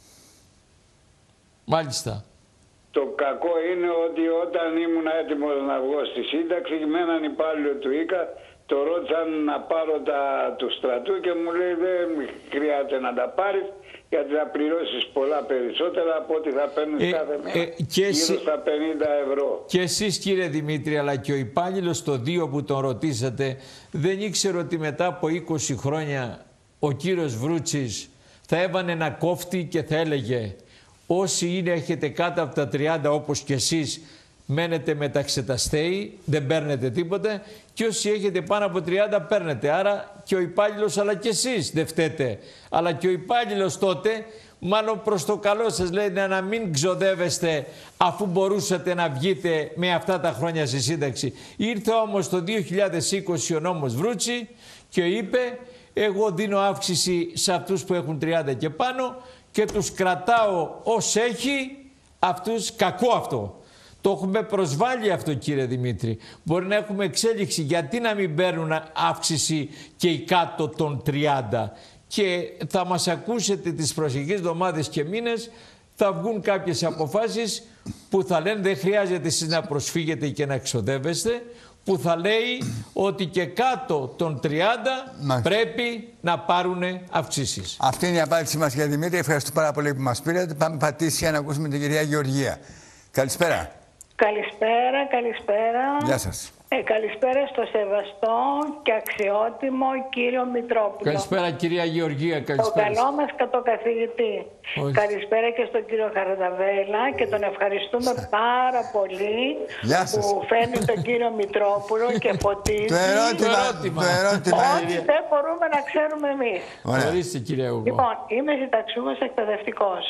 Μάλιστα. Το κακό είναι ότι όταν ήμουν έτοιμος να βγω στη σύνταξη, με έναν υπάλληλο του ΙΚΑ, το ρώτησαν να πάρω τα του στρατού και μου λέει δεν χρειάζεται να τα πάρεις, γιατί θα πληρώσεις πολλά περισσότερα από ό,τι θα παίρνεις ε, κάθε μέρα, ε, και γύρω εσύ, στα πενήντα ευρώ. Και εσείς κύριε Δημήτρη, αλλά και ο υπάλληλος το δύο που τον ρωτήσατε, δεν ήξερε ότι μετά από είκοσι χρόνια ο κύριος Βρούτσης θα έβανε ένα κόφτη και θα έλεγε όσοι είναι έχετε κάτω από τα τριάντα όπως και εσείς μένετε μεταξεταστέοι, δεν παίρνετε τίποτε, και όσοι έχετε πάνω από τριάντα παίρνετε. Άρα και ο υπάλληλος αλλά και εσείς δεν φταίτε. Αλλά και ο υπάλληλος τότε μάλλον προς το καλό σας λέει να μην ξοδεύεστε αφού μπορούσατε να βγείτε με αυτά τα χρόνια στη σύνταξη. Ήρθε όμως το δύο χιλιάδες είκοσι ο νόμος Βρούτσι και είπε εγώ δίνω αύξηση σε αυτούς που έχουν τριάντα και πάνω και τους κρατάω ως έχει αυτούς, κακό αυτό. Το έχουμε προσβάλει αυτό κύριε Δημήτρη. Μπορεί να έχουμε εξέλιξη, γιατί να μην παίρνουν αύξηση και οι κάτω των τριάντα. Και θα μας ακούσετε τις προσεχείς εβδομάδες και μήνες, θα βγουν κάποιες αποφάσεις που θα λένε δεν χρειάζεται εσείς να προσφύγετε και να εξοδεύεστε, που θα λέει ότι και κάτω των τριάντα Μάλιστα. πρέπει να πάρουν αυξήσεις. Αυτή είναι η απάντηση μας κύριε Δημήτρη. Ευχαριστώ πάρα πολύ που μας πήρατε. Πάμε Πατήσια να ακούσουμε την κυρία Γεωργία. Καλησπέρα. Καλησπέρα, καλησπέρα. Γεια σας. Ε, καλησπέρα στο σεβαστό και αξιότιμο κύριο Μητρόπουλο. Καλησπέρα κυρία Γεωργία, καλησπέρα. Το καλό μας κατοκαθηγητή. Όχι. Καλησπέρα και στον κύριο Χαρδαβέλα και τον ευχαριστούμε πάρα πολύ που φέρνει τον κύριο Μητρόπουλο και φωτίζει το ερώτημα, το ερώτημα. ό,τι δεν μπορούμε να ξέρουμε εμείς. Ορίστε κυρία Ουγγό. Λοιπόν, είμαι συνταξιούχος εκπαιδευτικός.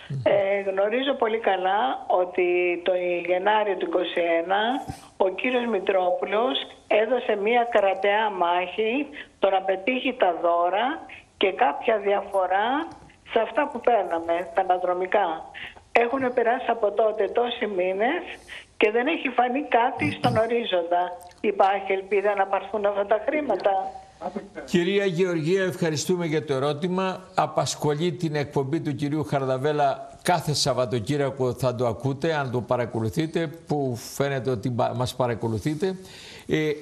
Ε, γνωρίζω πολύ καλά ότι το Γενάριο του είκοσι ένα ο κύριος Μητρόπουλος έδωσε μία κρατεά μάχη το να πετύχει τα δώρα και κάποια διαφορά σε αυτά που παίρναμε, τα αναδρομικά. Έχουν περάσει από τότε τόσοι μήνες και δεν έχει φανεί κάτι στον ορίζοντα. Υπάρχει ελπίδα να πάρθουν αυτά τα χρήματα? Κυρία Γεωργία, ευχαριστούμε για το ερώτημα. Απασχολεί την εκπομπή του κυρίου Χαρδαβέλα κάθε Σαββατοκύριακο, θα το ακούτε αν το παρακολουθείτε, που φαίνεται ότι μας παρακολουθείτε. Ε, ε,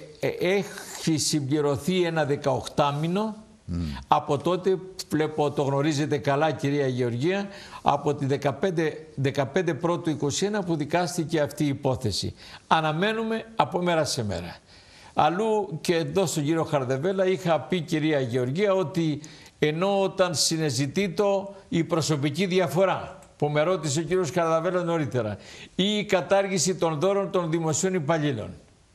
έχει συμπληρωθεί ένα δεκαοκτάμηνο mm. από τότε, βλέπω το γνωρίζετε καλά κυρία Γεωργία, από τη δεκαπέντε, δεκαπέντε πρώτου είκοσι ένα που δικάστηκε αυτή η υπόθεση. Αναμένουμε από μέρα σε μέρα. Αλλού και εδώ στον κύριο Χαρδαβέλα είχα πει κυρία Γεωργία ότι ενώ όταν συνεζητεί το η προσωπική διαφορά που με ρώτησε ο κύριος Χαρδαβέλα νωρίτερα ή η κατάργηση των δώρων των δημοσίων υπαλλήλων,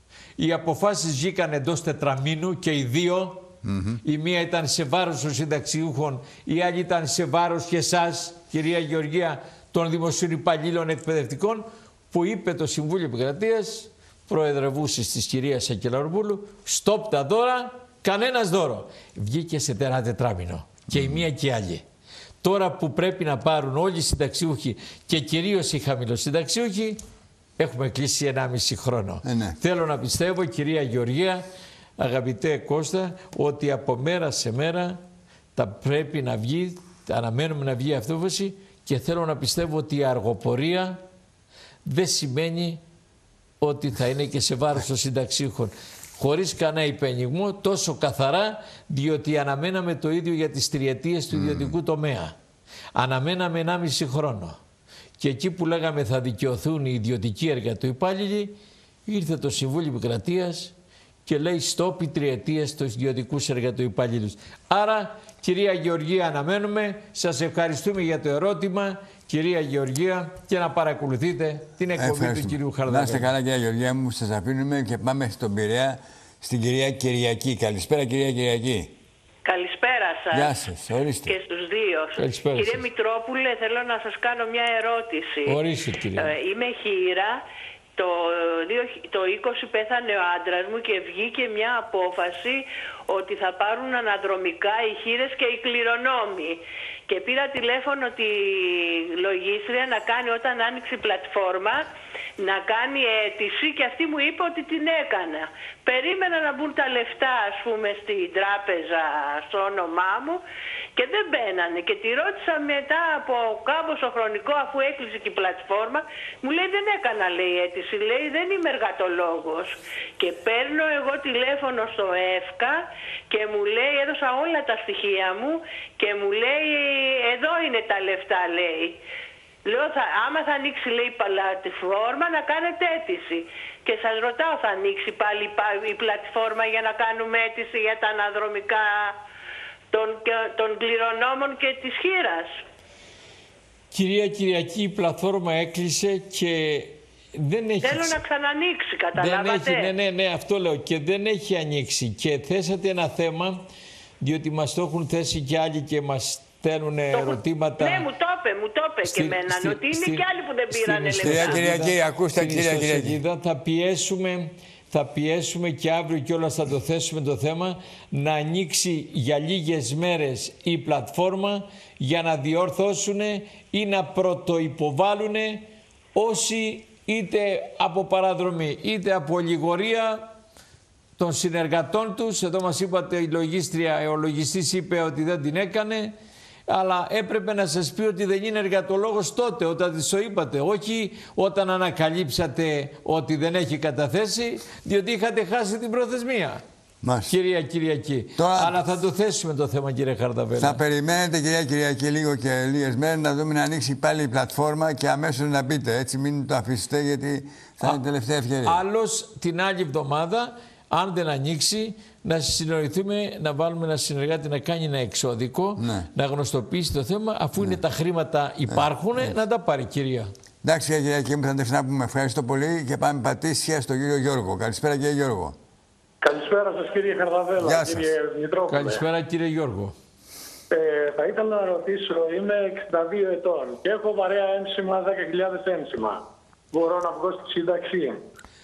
οι αποφάσεις βγήκαν εντός τετραμήνου και οι δύο, mm-hmm. η μία ήταν σε βάρος των συνταξιούχων, η άλλη ήταν σε βάρος και εσάς κυρία Γεωργία των δημοσίων υπαλλήλων εκπαιδευτικών, που είπε το Συμβούλιο Επικρατείας προεδρευούσης της κυρίας Σακελαροπούλου, στόπ τα δώρα, κανένας δώρο. Βγήκε σε τερά τετράμινο και η μία και η άλλη. Τώρα που πρέπει να πάρουν όλοι οι συνταξιούχοι και κυρίως οι χαμηλοσυνταξιούχοι, έχουμε κλείσει ενάμιση χρόνο. Ε, ναι. Θέλω να πιστεύω κυρία Γεωργία, αγαπητέ Κώστα, ότι από μέρα σε μέρα θα πρέπει να βγει, αναμένουμε να βγει η αυτόβαση και θέλω να πιστεύω ότι η αργοπορία δεν σημαίνει ότι θα είναι και σε βάρος των συνταξίχων. Χωρίς κανένα υπενιγμό, τόσο καθαρά, διότι αναμέναμε το ίδιο για τις τριετίες του ιδιωτικού mm. τομέα. Αναμέναμε ενάμιση χρόνο. Και εκεί που λέγαμε θα δικαιωθούν οι ιδιωτικοί εργατοϊπάλληλοι, ήρθε το Συμβούλιο Επικρατείας και λέει στόπ οι τριετίες στους ιδιωτικούς εργατοϊπαλλήλους. Άρα, κυρία Γεωργία, αναμένουμε. Σας ευχαριστούμε για το ερώτημα. Κυρία Γεωργία, και να παρακολουθείτε την εκπομπή του κυρίου Χαρδαβέλα. Να είστε καλά κυρία Γεωργία μου, σας αφήνουμε και πάμε στον Πειραιά, στην κυρία Κυριακή. Καλησπέρα κυρία Κυριακή. Καλησπέρα σας. Γεια σας, ορίστε. Και στους δύο. Καλησπέρα. Κύριε Μητρόπουλε, θέλω να σας κάνω μια ερώτηση. Ορίστε κυρία. Ε, είμαι χείρα. Το, το είκοσι πέθανε ο άντρας μου και βγήκε μια απόφαση ότι θα πάρουν αναδρομικά οι χείρες και οι κληρονόμοι. Και πήρα τηλέφωνο τη λογίστρια να κάνει, όταν άνοιξε η πλατφόρμα, να κάνει αίτηση και αυτή μου είπε ότι την έκανα. Περίμενα να μπουν τα λεφτά, ας πούμε, στην τράπεζα στο όνομά μου και δεν μπαίνανε. Και τη ρώτησα μετά από κάμποσο χρονικό, αφού έκλεισε και η πλατφόρμα, μου λέει δεν έκανα, λέει, αίτηση, λέει δεν είμαι εργατολόγος. Και παίρνω εγώ τηλέφωνο στο ΕΦΚΑ και μου λέει, έδωσα όλα τα στοιχεία μου και μου λέει εδώ είναι τα λεφτά, λέει. Λέω, θα, άμα θα ανοίξει, λέει, η πλατφόρμα, να κάνετε αίτηση. Και σας ρωτάω, θα ανοίξει πάλι η πλατφόρμα για να κάνουμε αίτηση για τα αναδρομικά των, των κληρονόμων και της χήρας? Κυρία Κυριακή, η πλατφόρμα έκλεισε και δεν έχει... Θέλω να ξανανοίξει, καταλάβατε. Δεν έχει, ναι, ναι, ναι, αυτό λέω. Και δεν έχει ανοίξει. Και θέσατε ένα θέμα, διότι μας το έχουν θέσει και άλλοι και μας στέλνουν ερωτήματα. Ναι, μου το είπε, μου το είπε και εμένα, στη, ότι είναι στη, και άλλοι που δεν πήραν λεφτά. Κυρία Κυριακή, ακούστε, κυρία Κυριακή. Θα πιέσουμε, θα πιέσουμε και αύριο κιόλας θα το θέσουμε το θέμα, να ανοίξει για λίγες μέρες η πλατφόρμα για να διορθώσουν ή να πρωτοϋποβάλλουν όσοι είτε από παραδρομή είτε από ολιγορία των συνεργατών τους. Εδώ μας είπατε η λογίστρια, ο λογιστής είπε ότι δεν την έκανε, αλλά έπρεπε να σας πει ότι δεν είναι εργατολόγος τότε όταν της το είπατε, όχι όταν ανακαλύψατε ότι δεν έχει καταθέσει, διότι είχατε χάσει την προθεσμία. Μας. Κυρία Κυριακή. Τώρα... Αλλά θα το θέσουμε το θέμα, κύριε Χαρδαβέλα. Θα περιμένετε, κυρία Κυριακή, λίγο και λίγες μέρες να δούμε να ανοίξει πάλι η πλατφόρμα και αμέσως να μπείτε. Έτσι, μην το αφήσετε, γιατί θα είναι η τελευταία ευκαιρία. Άλλος την άλλη εβδομάδα, αν δεν ανοίξει, να συνοηθούμε, να βάλουμε ένα συνεργάτη να κάνει ένα εξώδικο, ναι. να γνωστοποιήσει το θέμα, αφού ναι. είναι τα χρήματα υπάρχουν, ναι. να τα πάρει, κυρία. Εντάξει, κυρία Κυριακή, μου θα τα ξαναπούμε. Ευχαριστώ πολύ και πάμε πατήσια στον κύριο Γιώργο. Καλησπέρα, κύριε Γιώργο. Καλησπέρα σας, κύριε Χαρδαβέλα. Γεια σας. Κύριε Μητρόπουλε. Καλησπέρα, κύριε Γιώργο. Ε, θα ήθελα να ρωτήσω, είμαι εξήντα δύο ετών και έχω βαρέα ένσημα, δέκα χιλιάδες ένσημα. Μπορώ να βγω στη σύνταξη?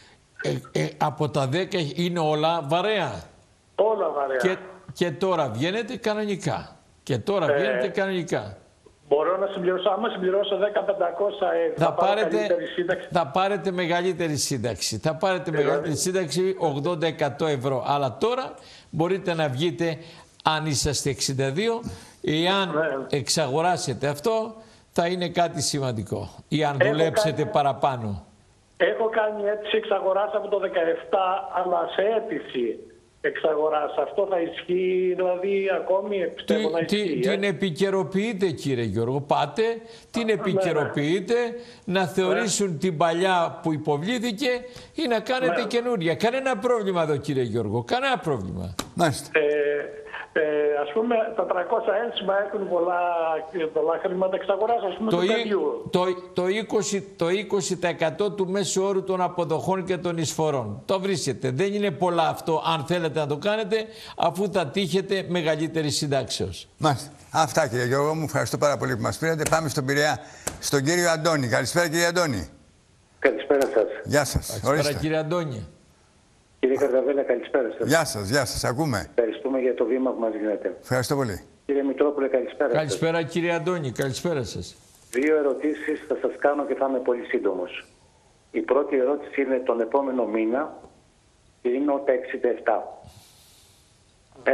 Ε, ε, από τα δέκα είναι όλα βαρέα. Όλα βαρέα. Και, και τώρα βγαίνετε κανονικά. Και τώρα ε, βγαίνετε κανονικά. Μπορώ να συμπληρώσω, άμα συμπληρώσω δέκα χιλιάδες πεντακόσια ε, θα, θα, πάρετε, θα πάρετε μεγαλύτερη σύνταξη. Θα πάρετε δηλαδή. μεγαλύτερη σύνταξη, ογδόντα εκατό ευρώ. Αλλά τώρα μπορείτε να βγείτε, αν είσαστε εξήντα δύο, εάν ναι. εξαγοράσετε αυτό, θα είναι κάτι σημαντικό. Ή αν Έχω δουλέψετε κάνει... παραπάνω. Έχω κάνει αίτηση εξαγοράς από το δεκαεπτά, αλλά σε αίτηση εξαγοράς. Αυτό θα ισχύει, δηλαδή, ακόμη, πιστεύω να ισχύει. Τι, ε? Την επικαιροποιείτε, κύριε Γιώργο. Πάτε, την επικαιροποιείτε, ναι, ναι. να θεωρήσουν ναι. την παλιά που υποβλήθηκε ή να κάνετε ναι. καινούρια. Κανένα πρόβλημα εδώ, κύριε Γιώργο. Κανένα πρόβλημα. Ε, ε, ας πούμε, τα τριακόσια ένσημα έχουν πολλά, πολλά χρήματα εξαγοράς, ας πούμε, το, του το, το, είκοσι, το είκοσι τοις εκατό του μέσου όρου των αποδοχών και των εισφορών. Το βρίσκεται. Δεν είναι πολλά αυτό, αν θέλετε να το κάνετε, αφού θα τύχετε μεγαλύτερη συντάξεως. Μάλιστα. Αυτά, κύριε Γιώργο, μου ευχαριστώ πάρα πολύ που μας πήρατε. Πάμε στον Πειραιά, στον κύριο Αντώνη. Καλησπέρα, κύριε Αντώνη. Καλησπέρα σας. Γεια σας. Καλησπέρα, ορίστε. Κύριε Αντώνη. Κύριε Χαρδαβέλα, καλησπέρα σας. Γεια σας, γεια σας. Ακούμε. Ευχαριστούμε για το βήμα που μας δίνετε. Ευχαριστώ πολύ. Κύριε Μητρόπουλε, καλησπέρα. Καλησπέρα, σας. Κύριε Αντώνη, καλησπέρα σας. Δύο ερωτήσεις θα σας κάνω και θα είμαι πολύ σύντομος. Η πρώτη ερώτηση είναι τον επόμενο μήνα και είναι τα εξήντα επτά. Ε,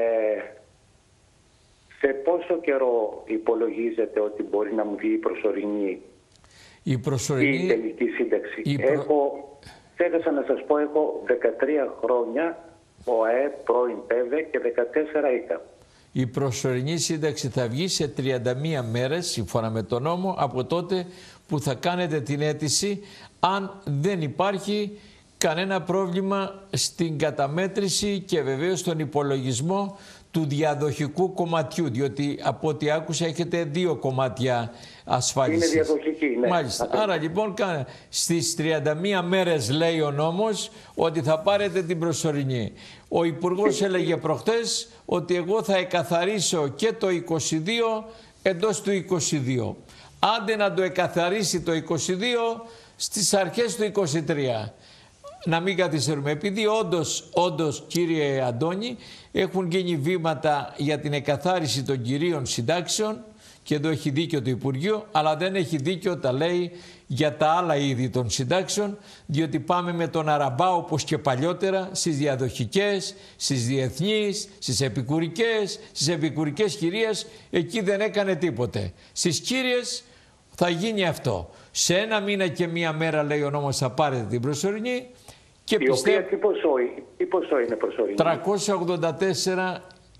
σε πόσο καιρό υπολογίζετε ότι μπορεί να μου βγει η προσωρινή η προσωρινή... η τελική σύνταξη? Η προ... Έχω... Ξέχασα να σας πω, έχω δεκατρία χρόνια ΟΑΕ, πρώην ΠΕΒΕ και δεκατέσσερα ΙΚΑ. Η προσωρινή σύνταξη θα βγει σε τριάντα μία μέρες, σύμφωνα με τον νόμο, από τότε που θα κάνετε την αίτηση, αν δεν υπάρχει κανένα πρόβλημα στην καταμέτρηση και βεβαίως στον υπολογισμό του διαδοχικού κομματιού, διότι από ό,τι άκουσα έχετε δύο κομμάτια ασφάλισης. Είναι διαδοχική, ναι. Μάλιστα. Άρα, Άρα λοιπόν στις τριάντα μία μέρες λέει ο νόμος ότι θα πάρετε την προσωρινή. Ο Υπουργός έλεγε προχτές ότι εγώ θα εκαθαρίσω και το είκοσι δύο εντός του είκοσι δύο. Άντε να το εκαθαρίσει το είκοσι δύο στις αρχές του είκοσι τρία. Να μην καθυστερούμε. Επειδή όντως, όντως, κύριε Αντώνη, έχουν γίνει βήματα για την εκαθάριση των κυρίων συντάξεων και εδώ έχει δίκιο το Υπουργείο, αλλά δεν έχει δίκιο όταν λέει για τα άλλα είδη των συντάξεων, διότι πάμε με τον αραμπά όπως και παλιότερα στις διαδοχικές, στις διεθνείς, στις επικουρικές, στις επικουρικές κυρίες, εκεί δεν έκανε τίποτε. Στις κύριες θα γίνει αυτό. Σε ένα μήνα και μία μέρα, λέει ο νόμος, θα πάρετε την προσωρινή. Και η πιστεύ... οποία τι ποσό, τι ποσό είναι προσωρινή? τριακόσια ογδόντα τέσσερα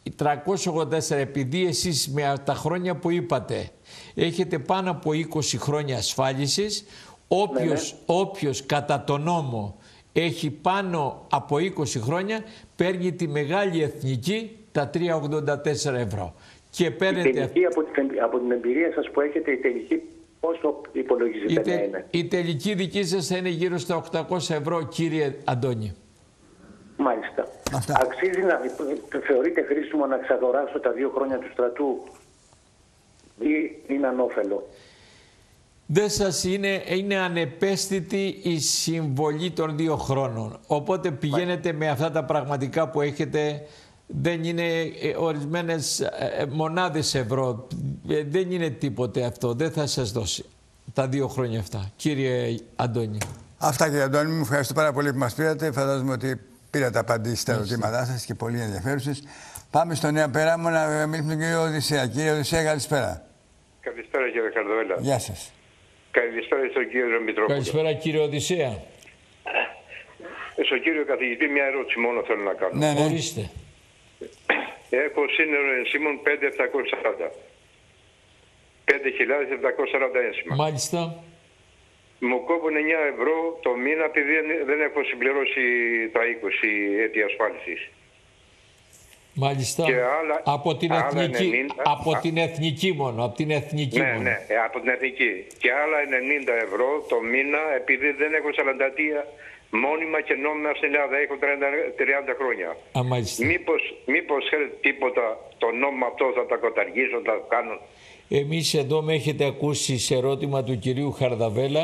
τριακόσια ογδόντα τέσσερα, επειδή εσείς με τα χρόνια που είπατε έχετε πάνω από είκοσι χρόνια ασφάλισης, όποιος, ναι, ναι. όποιος κατά τον νόμο έχει πάνω από είκοσι χρόνια παίρνει τη μεγάλη εθνική τα τριακόσια ογδόντα τέσσερα ευρώ. Και παίρνετε... Η τελική, από την, από την εμπειρία σας που έχετε, η τελική πόσο υπολογίζετε η, τε, να είναι? Η τελική δική σας θα είναι γύρω στα οκτακόσια ευρώ, κύριε Αντώνη. Μάλιστα. Αυτά. Αξίζει να θεωρείτε χρήσιμο να εξαγοράσω τα δύο χρόνια του στρατού ή είναι ανώφελο? Δεν σας είναι, είναι ανεπαίσθητη η συμβολή των δύο χρόνων. Οπότε πηγαίνετε με αυτά τα πραγματικά που έχετε, δεν είναι ορισμένες μονάδες ευρώ, δεν είναι τίποτε αυτό, δεν θα σας δώσει τα δύο χρόνια αυτά. Κύριε Αντώνη. Αυτά, κύριε Αντώνη, μου ευχαριστώ πάρα πολύ που μας πήρατε. Φαντάζομαι ότι πήρατε απαντήσεις στα ερωτήματά σας και πολύ ενδιαφέρουσες. Πάμε στο Νέα Πέραμο να μιλήσουμε τον κύριο Οδυσσέα. Κύριε Οδυσσέα, καλησπέρα. Καλησπέρα, κύριε Χαρδαβέλα. Γεια σας. Καλησπέρα στον κύριο Μητρόπουλο. Καλησπέρα, κύριε Οδυσσέα. Στον κύριο καθηγητή, μια ερώτηση μόνο θέλω να κάνω. Ναι, ναι. Ορίστε. Έχω σύνολο ενσύμων πέντε χιλιάδες επτακόσια σαράντα. πέντε χιλιάδες επτακόσια σαράντα ένσημα. Μάλιστα. Μου κόβουν εννιά ευρώ το μήνα επειδή δεν έχω συμπληρώσει τα είκοσι έτη ασφάλισης. Μάλιστα. Και άλλα, από, την άλλα εθνική, ενενήντα, από α, την εθνική μόνο. Από την εθνική ναι, μόνο. ναι, από την εθνική. Και άλλα ενενήντα ευρώ το μήνα επειδή δεν έχω σαράντα τρία μόνιμα και νόμιμα στην Ελλάδα. Έχω τριάντα χρόνια. Α, μάλιστα. Μήπως, μήπως θέλετε τίποτα το νόμο αυτό θα τα καταργήσω, θα το κάνω? Εμείς εδώ με έχετε ακούσει σε ερώτημα του κυρίου Χαρδαβέλα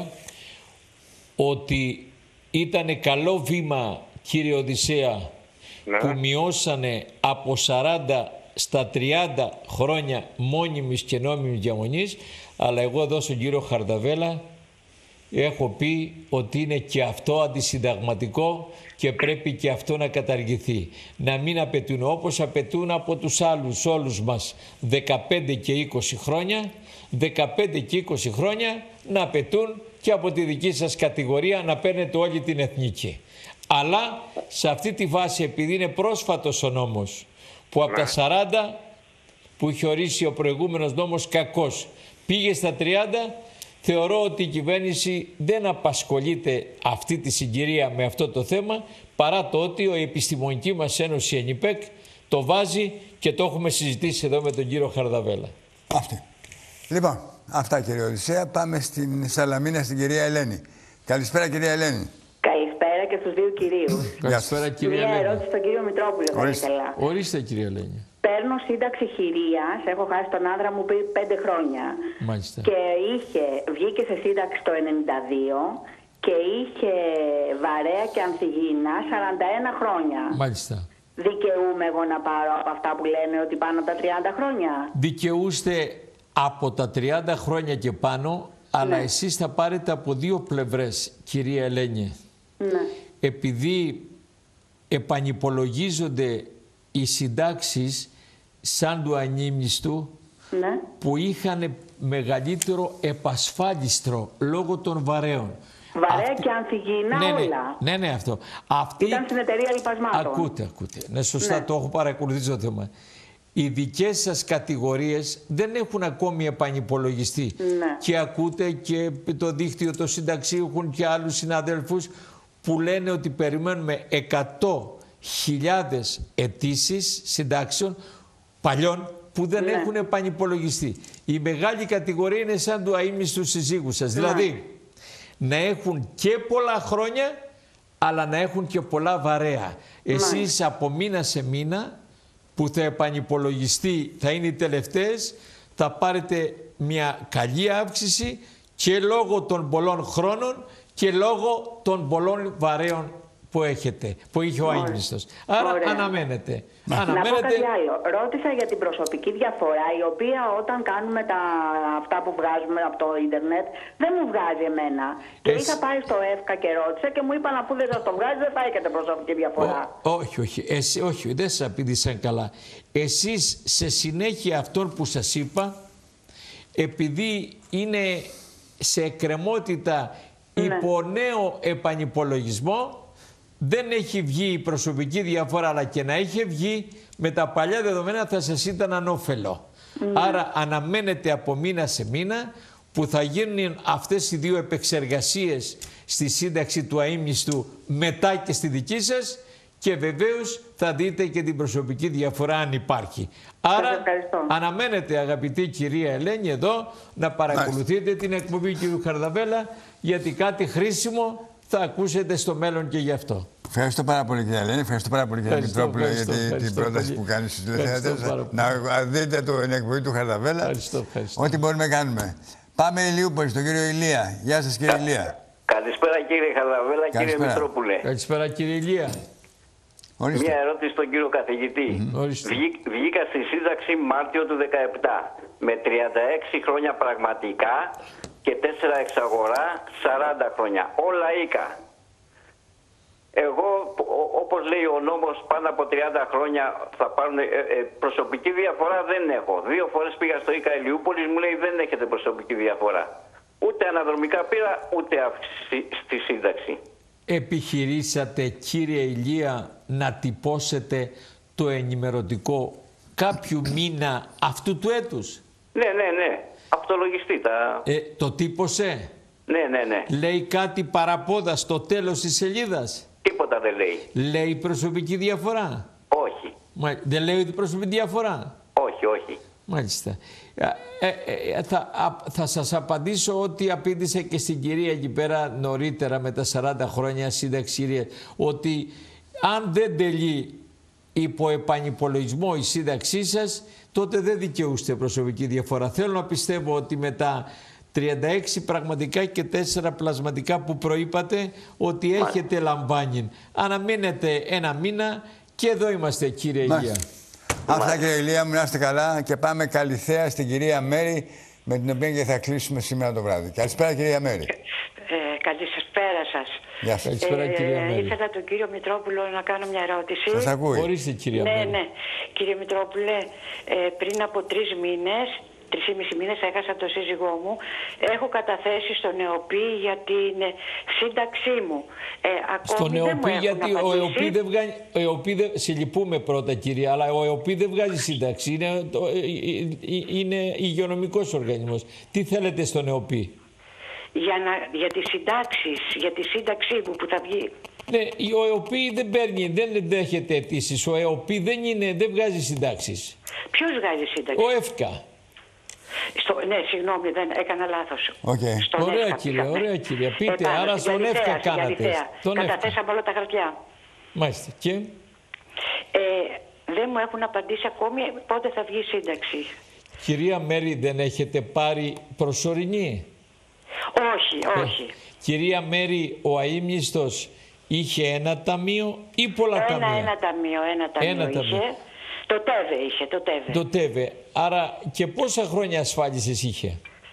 ότι ήταν καλό βήμα, κύριε Οδυσσέα, ναι, που μειώσανε από σαράντα στα τριάντα χρόνια μόνιμης και νόμιμης διαμονής, αλλά εγώ εδώ στον κύριο Χαρδαβέλα έχω πει ότι είναι και αυτό αντισυνταγματικό και πρέπει και αυτό να καταργηθεί. Να μην απαιτούν όπως απαιτούν από τους άλλους όλους μας δεκαπέντε και είκοσι χρόνια, δεκαπέντε και είκοσι χρόνια να απαιτούν και από τη δική σας κατηγορία να παίρνετε όλη την εθνική. Αλλά σε αυτή τη βάση, επειδή είναι πρόσφατος ο νόμος που από τα σαράντα που είχε ορίσει ο προηγούμενος νόμος κακός πήγε στα τριάντα, θεωρώ ότι η κυβέρνηση δεν απασχολείται αυτή τη συγκυρία με αυτό το θέμα, παρά το ότι η επιστημονική μας ένωση ΕΝΙΠΕΚ το βάζει και το έχουμε συζητήσει εδώ με τον κύριο Χαρδαβέλα. Αυτή. Λοιπόν, αυτά, κύριε Οδυσσέα. Πάμε στην Σαλαμίνα, στην κυρία Ελένη. Καλησπέρα, κυρία Ελένη. Καλησπέρα και στους δύο κυρίους. Καλησπέρα, κυρία Ελένη. Μια ερώτηση στον κύριο Μητρόπουλο. Ορίστε. Ορίστε, κυρία Ελένη. Παίρνω σύνταξη χειρίας, έχω χάσει τον άντρα μου πριν πέντε χρόνια. Μάλιστα. Και είχε, βγήκε σε σύνταξη το ενενήντα δύο και είχε βαρέα και ανθυγίνα σαράντα ένα χρόνια. Μάλιστα. Δικαιούμαι εγώ να πάρω από αυτά που λένε ότι πάνω από τα τριάντα χρόνια? Δικαιούστε από τα τριάντα χρόνια και πάνω, αλλά ναι, εσείς θα πάρετε από δύο πλευρές, κυρία Ελένη. Ναι. Επειδή επανυπολογίζονται οι συντάξεις σαν του ανήμιστου, ναι, που είχαν μεγαλύτερο επασφάλιστρο λόγω των βαρέων. Βαρέα Αυτή... και ανθυγίνα, ναι, ναι, όλα. Ναι, ναι, αυτό. Αυτή... Ήταν στην εταιρεία λιπασμάτων. Ακούτε, ακούτε. Ναι, σωστά, ναι, το έχω παρακολουθήσει το θέμα. Οι δικές σας κατηγορίες δεν έχουν ακόμη επανυπολογιστεί. Ναι. Και ακούτε και το δίκτυο των συνταξίουχων και άλλους συναδέλφους που λένε ότι περιμένουμε εκατό χιλιάδες αιτήσεις συντάξεων παλιών που δεν, ναι, έχουν επανυπολογιστεί. Η μεγάλη κατηγορία είναι σαν του αείμνηστου συζύγου σας. Ναι. Δηλαδή, να έχουν και πολλά χρόνια, αλλά να έχουν και πολλά βαρέα. Ναι. Εσείς από μήνα σε μήνα, που θα επανυπολογιστεί, θα είναι οι τελευταίες, θα πάρετε μια καλή αύξηση και λόγω των πολλών χρόνων και λόγω των πολλών βαρέων που έχετε, που είχε ο αείμνηστος. Άρα ωραία, αναμένετε. Να αναμένετε... πω κάτι άλλο. Ρώτησα για την προσωπική διαφορά, η οποία όταν κάνουμε τα... αυτά που βγάζουμε από το ίντερνετ, δεν μου βγάζει εμένα. Και Εσύ... είχα πάει στο ΕΦΚΑ και ρώτησα και μου είπαν αφού δεν σας το βγάζει δεν θα έχετε προσωπική διαφορά. Ό, όχι, όχι. Εσύ, όχι, δεν σας απήντησαν καλά. Εσείς σε συνέχεια αυτών που σας είπα, επειδή είναι σε εκκρεμότητα, ναι, υπό νέο επανυπολογισμό, δεν έχει βγει η προσωπική διαφορά, αλλά και να είχε βγει, με τα παλιά δεδομένα θα σας ήταν ανώφελο. Mm. Άρα αναμένεται από μήνα σε μήνα που θα γίνουν αυτές οι δύο επεξεργασίες στη σύνταξη του αείμνηστου μετά και στη δική σας, και βεβαίως θα δείτε και την προσωπική διαφορά αν υπάρχει. Άρα αναμένετε, αγαπητή κυρία Ελένη, εδώ να παρακολουθείτε Μάλιστα. την εκπομπή του Χαρδαβέλα, γιατί κάτι χρήσιμο θα ακούσετε στο μέλλον και γι' αυτό. Ευχαριστώ πάρα πολύ, κυρία Ελένη. Ευχαριστώ πάρα πολύ, κύριε Μητρόπουλο, για την πρόταση πολύ. που κάνει στους τηλεθεατές. Να δείτε το, την εκπομπή του Χαρδαβέλα. Ευχαριστώ, ευχαριστώ. Ό,τι μπορούμε να κάνουμε. Πάμε Ηλιούπολη, στον κύριο Ηλία. Γεια σας, κύριε Ηλία. Καλησπέρα, κύριε Χαρδαβέλα, κύριε Μητρόπουλε. Καλησπέρα, κύριε Ηλία. Ορίστε. Μια ερώτηση στον κύριο καθηγητή. Mm-hmm. Βγή, βγήκα στη σύνταξη Μάρτιο του δεκαεπτά με τριάντα έξι χρόνια πραγματικά και τέσσερα εξαγορά, σαράντα χρόνια. Όλα οίκα. Εγώ, όπως λέει ο νόμος, πάνω από τριάντα χρόνια θα πάρουν ε, ε, προσωπική διαφορά δεν έχω. Δύο φορές πήγα στο ΙΚΑ Ηλιούπολης, μου λέει δεν έχετε προσωπική διαφορά. Ούτε αναδρομικά πήρα, ούτε αύξηση στη σύνταξη. Επιχειρήσατε, κύριε Ηλία, να τυπώσετε το ενημερωτικό κάποιου μήνα αυτού του έτους? Ναι, ναι, ναι. Αυτολογιστή τα... Ε, το τύπωσε? Ναι, ναι, ναι. Λέει κάτι παραπόδα στο τέλος της σελίδας? Τίποτα δεν λέει. Λέει προσωπική διαφορά? Όχι. Μα, δεν λέει προσωπική διαφορά? Όχι, όχι. Μάλιστα. Ε, ε, θα, α, θα σας απαντήσω ότι απήντησε και στην κυρία εκεί πέρα νωρίτερα με τα σαράντα χρόνια σύνταξη, ότι αν δεν τελεί υπό επανυπολογισμό η σύνταξή σας, τότε δεν δικαιούστε προσωπική διαφορά. Θέλω να πιστεύω ότι με τα τριάντα έξι πραγματικά και τέσσερα πλασματικά που προείπατε, ότι έχετε λαμβάνει. Αναμένετε ένα μήνα και εδώ είμαστε, κύριε Ηλία. Αυτά, κύριε Ηλία μου, να είστε καλά, και πάμε Καλιθέα στην κυρία Μέρη, με την οποία και θα κλείσουμε σήμερα το βράδυ. Καλησπέρα, κυρία Μέρη. Ε, καλησπέρα σας. Γεια σας. Καλησπέρα, κυρία Μέρη. Ε, ήθελα τον κύριο Μητρόπουλο να κάνω μια ερώτηση. Σας ακούει. Ορίστε, κυρία ναι, Μέρη. Ναι, κύριε Μητρόπουλε, ε, πριν από τρεις μήνες, τρεις ή μισή μήνες έχασα τον σύζυγό μου. Έχω καταθέσει στον ΕΟΠΗ για την σύνταξή μου. Ε, στον ΕΟΠΗ, γιατί ο ΕΟΠΗ δεν βγάζει... Ο ΕΟΠΗ δεν... Σε λυπούμε πρώτα, κυρία, αλλά ο ΕΟΠΗ δεν βγάζει σύνταξη. Είναι, το... είναι υγειονομικός οργανισμός. Τι θέλετε στον ΕΟΠΗ? Για, να... για τις συντάξεις, για τη σύνταξή μου που θα βγει. Ναι, ο ΕΟΠΗ δεν παίρνει, δεν δέχεται αιτήσεις. Ο ΕΟΠΗ δεν, είναι, δεν βγάζει συντάξεις. Ποιος βγάζει σύνταξη? Ο ΕΦΚΑ. Στο, ναι, συγγνώμη, δεν έκανα λάθος. Okay. Ωραία, ΕΦΚΑ, κύριε, ωραία, κύριε. Πείτε, Επάνω, άρα στον ΕΦΚΑ κάνατε. Καταθέσαμε όλα τα χαρτιά. Μάλιστα. Και? Ε, δεν μου έχουν απαντήσει ακόμη πότε θα βγει η σύνταξη. Κυρία Μέρη, δεν έχετε πάρει προσωρινή? Όχι, όχι. Ε, κυρία Μέρη, ο αείμνηστος είχε ένα ταμείο ή πολλά ένα, ταμεία? Ένα ταμείο, ένα ταμείο ένα είχε. Ταμείο. Το ΤΕΒΕ είχε, το ΤΕΒΕ. Το ΤΕΒΕ. Άρα και πόσα χρόνια ασφάλισης είχε?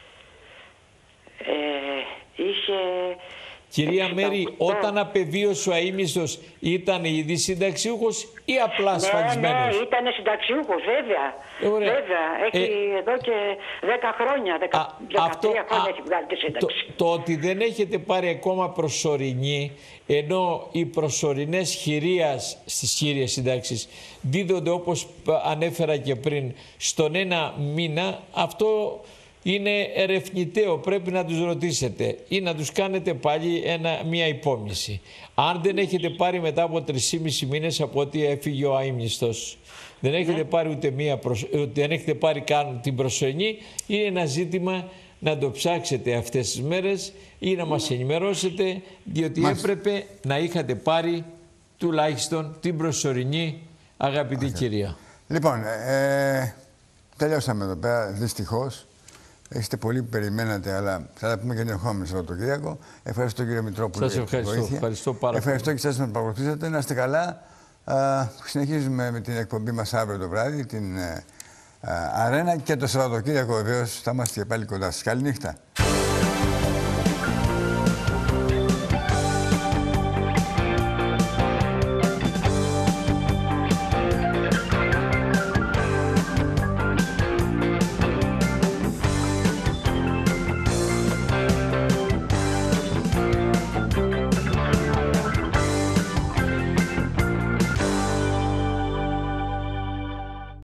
Ε, είχε... Κυρία εξήντα οκτώ. Μέρη, όταν απεβίωσε ο αείμνηστος, ήταν ήδη συνταξιούχος ή απλά ασφαλισμένος? Ναι, ναι, ήταν συνταξιούχος, βέβαια. Ωραία. Βέβαια, έχει ε, εδώ και δέκα χρόνια, δεκα, δεκατρία χρόνια α, έχει βγάλει τη σύνταξη. Το, το ότι δεν έχετε πάρει ακόμα προσωρινή, ενώ οι προσωρινές χειρίας στις χείριες συντάξεις δίδονται, όπως ανέφερα και πριν, στον ένα μήνα, αυτό είναι ερευνηταίο, πρέπει να τους ρωτήσετε ή να τους κάνετε πάλι ένα, μια υπόμνηση. Αν δεν έχετε πάρει μετά από τρεις και μισή μήνες από ότι έφυγε ο αείμνηστος, δεν έχετε ναι. πάρει ούτε μία προσ... ούτε δεν έχετε πάρει καν την προσωρινή, είναι ένα ζήτημα να το ψάξετε αυτές τις μέρες ή να μας ενημερώσετε, διότι Μάλιστα. έπρεπε να είχατε πάρει τουλάχιστον την προσωρινή, αγαπητή okay. κυρία. Λοιπόν, ε, τελειώσαμε εδώ πέρα, δυστυχώς. Έχετε πολύ που περιμένατε, αλλά θα τα πούμε και την ερχόμενη Σαββατοκύριακο. Ευχαριστώ, κύριε Μητρόπουλο. Σας ευχαριστώ. Ευχαριστώ πάρα ευχαριστώ πολύ. και εσάς που με παρακολουθήσατε. Να είστε καλά. Α, συνεχίζουμε με την εκπομπή μας αύριο το βράδυ, την α, Αρένα, και το Σαββατοκύριακο βεβαίως θα είμαστε και πάλι κοντά σας. Καληνύχτα.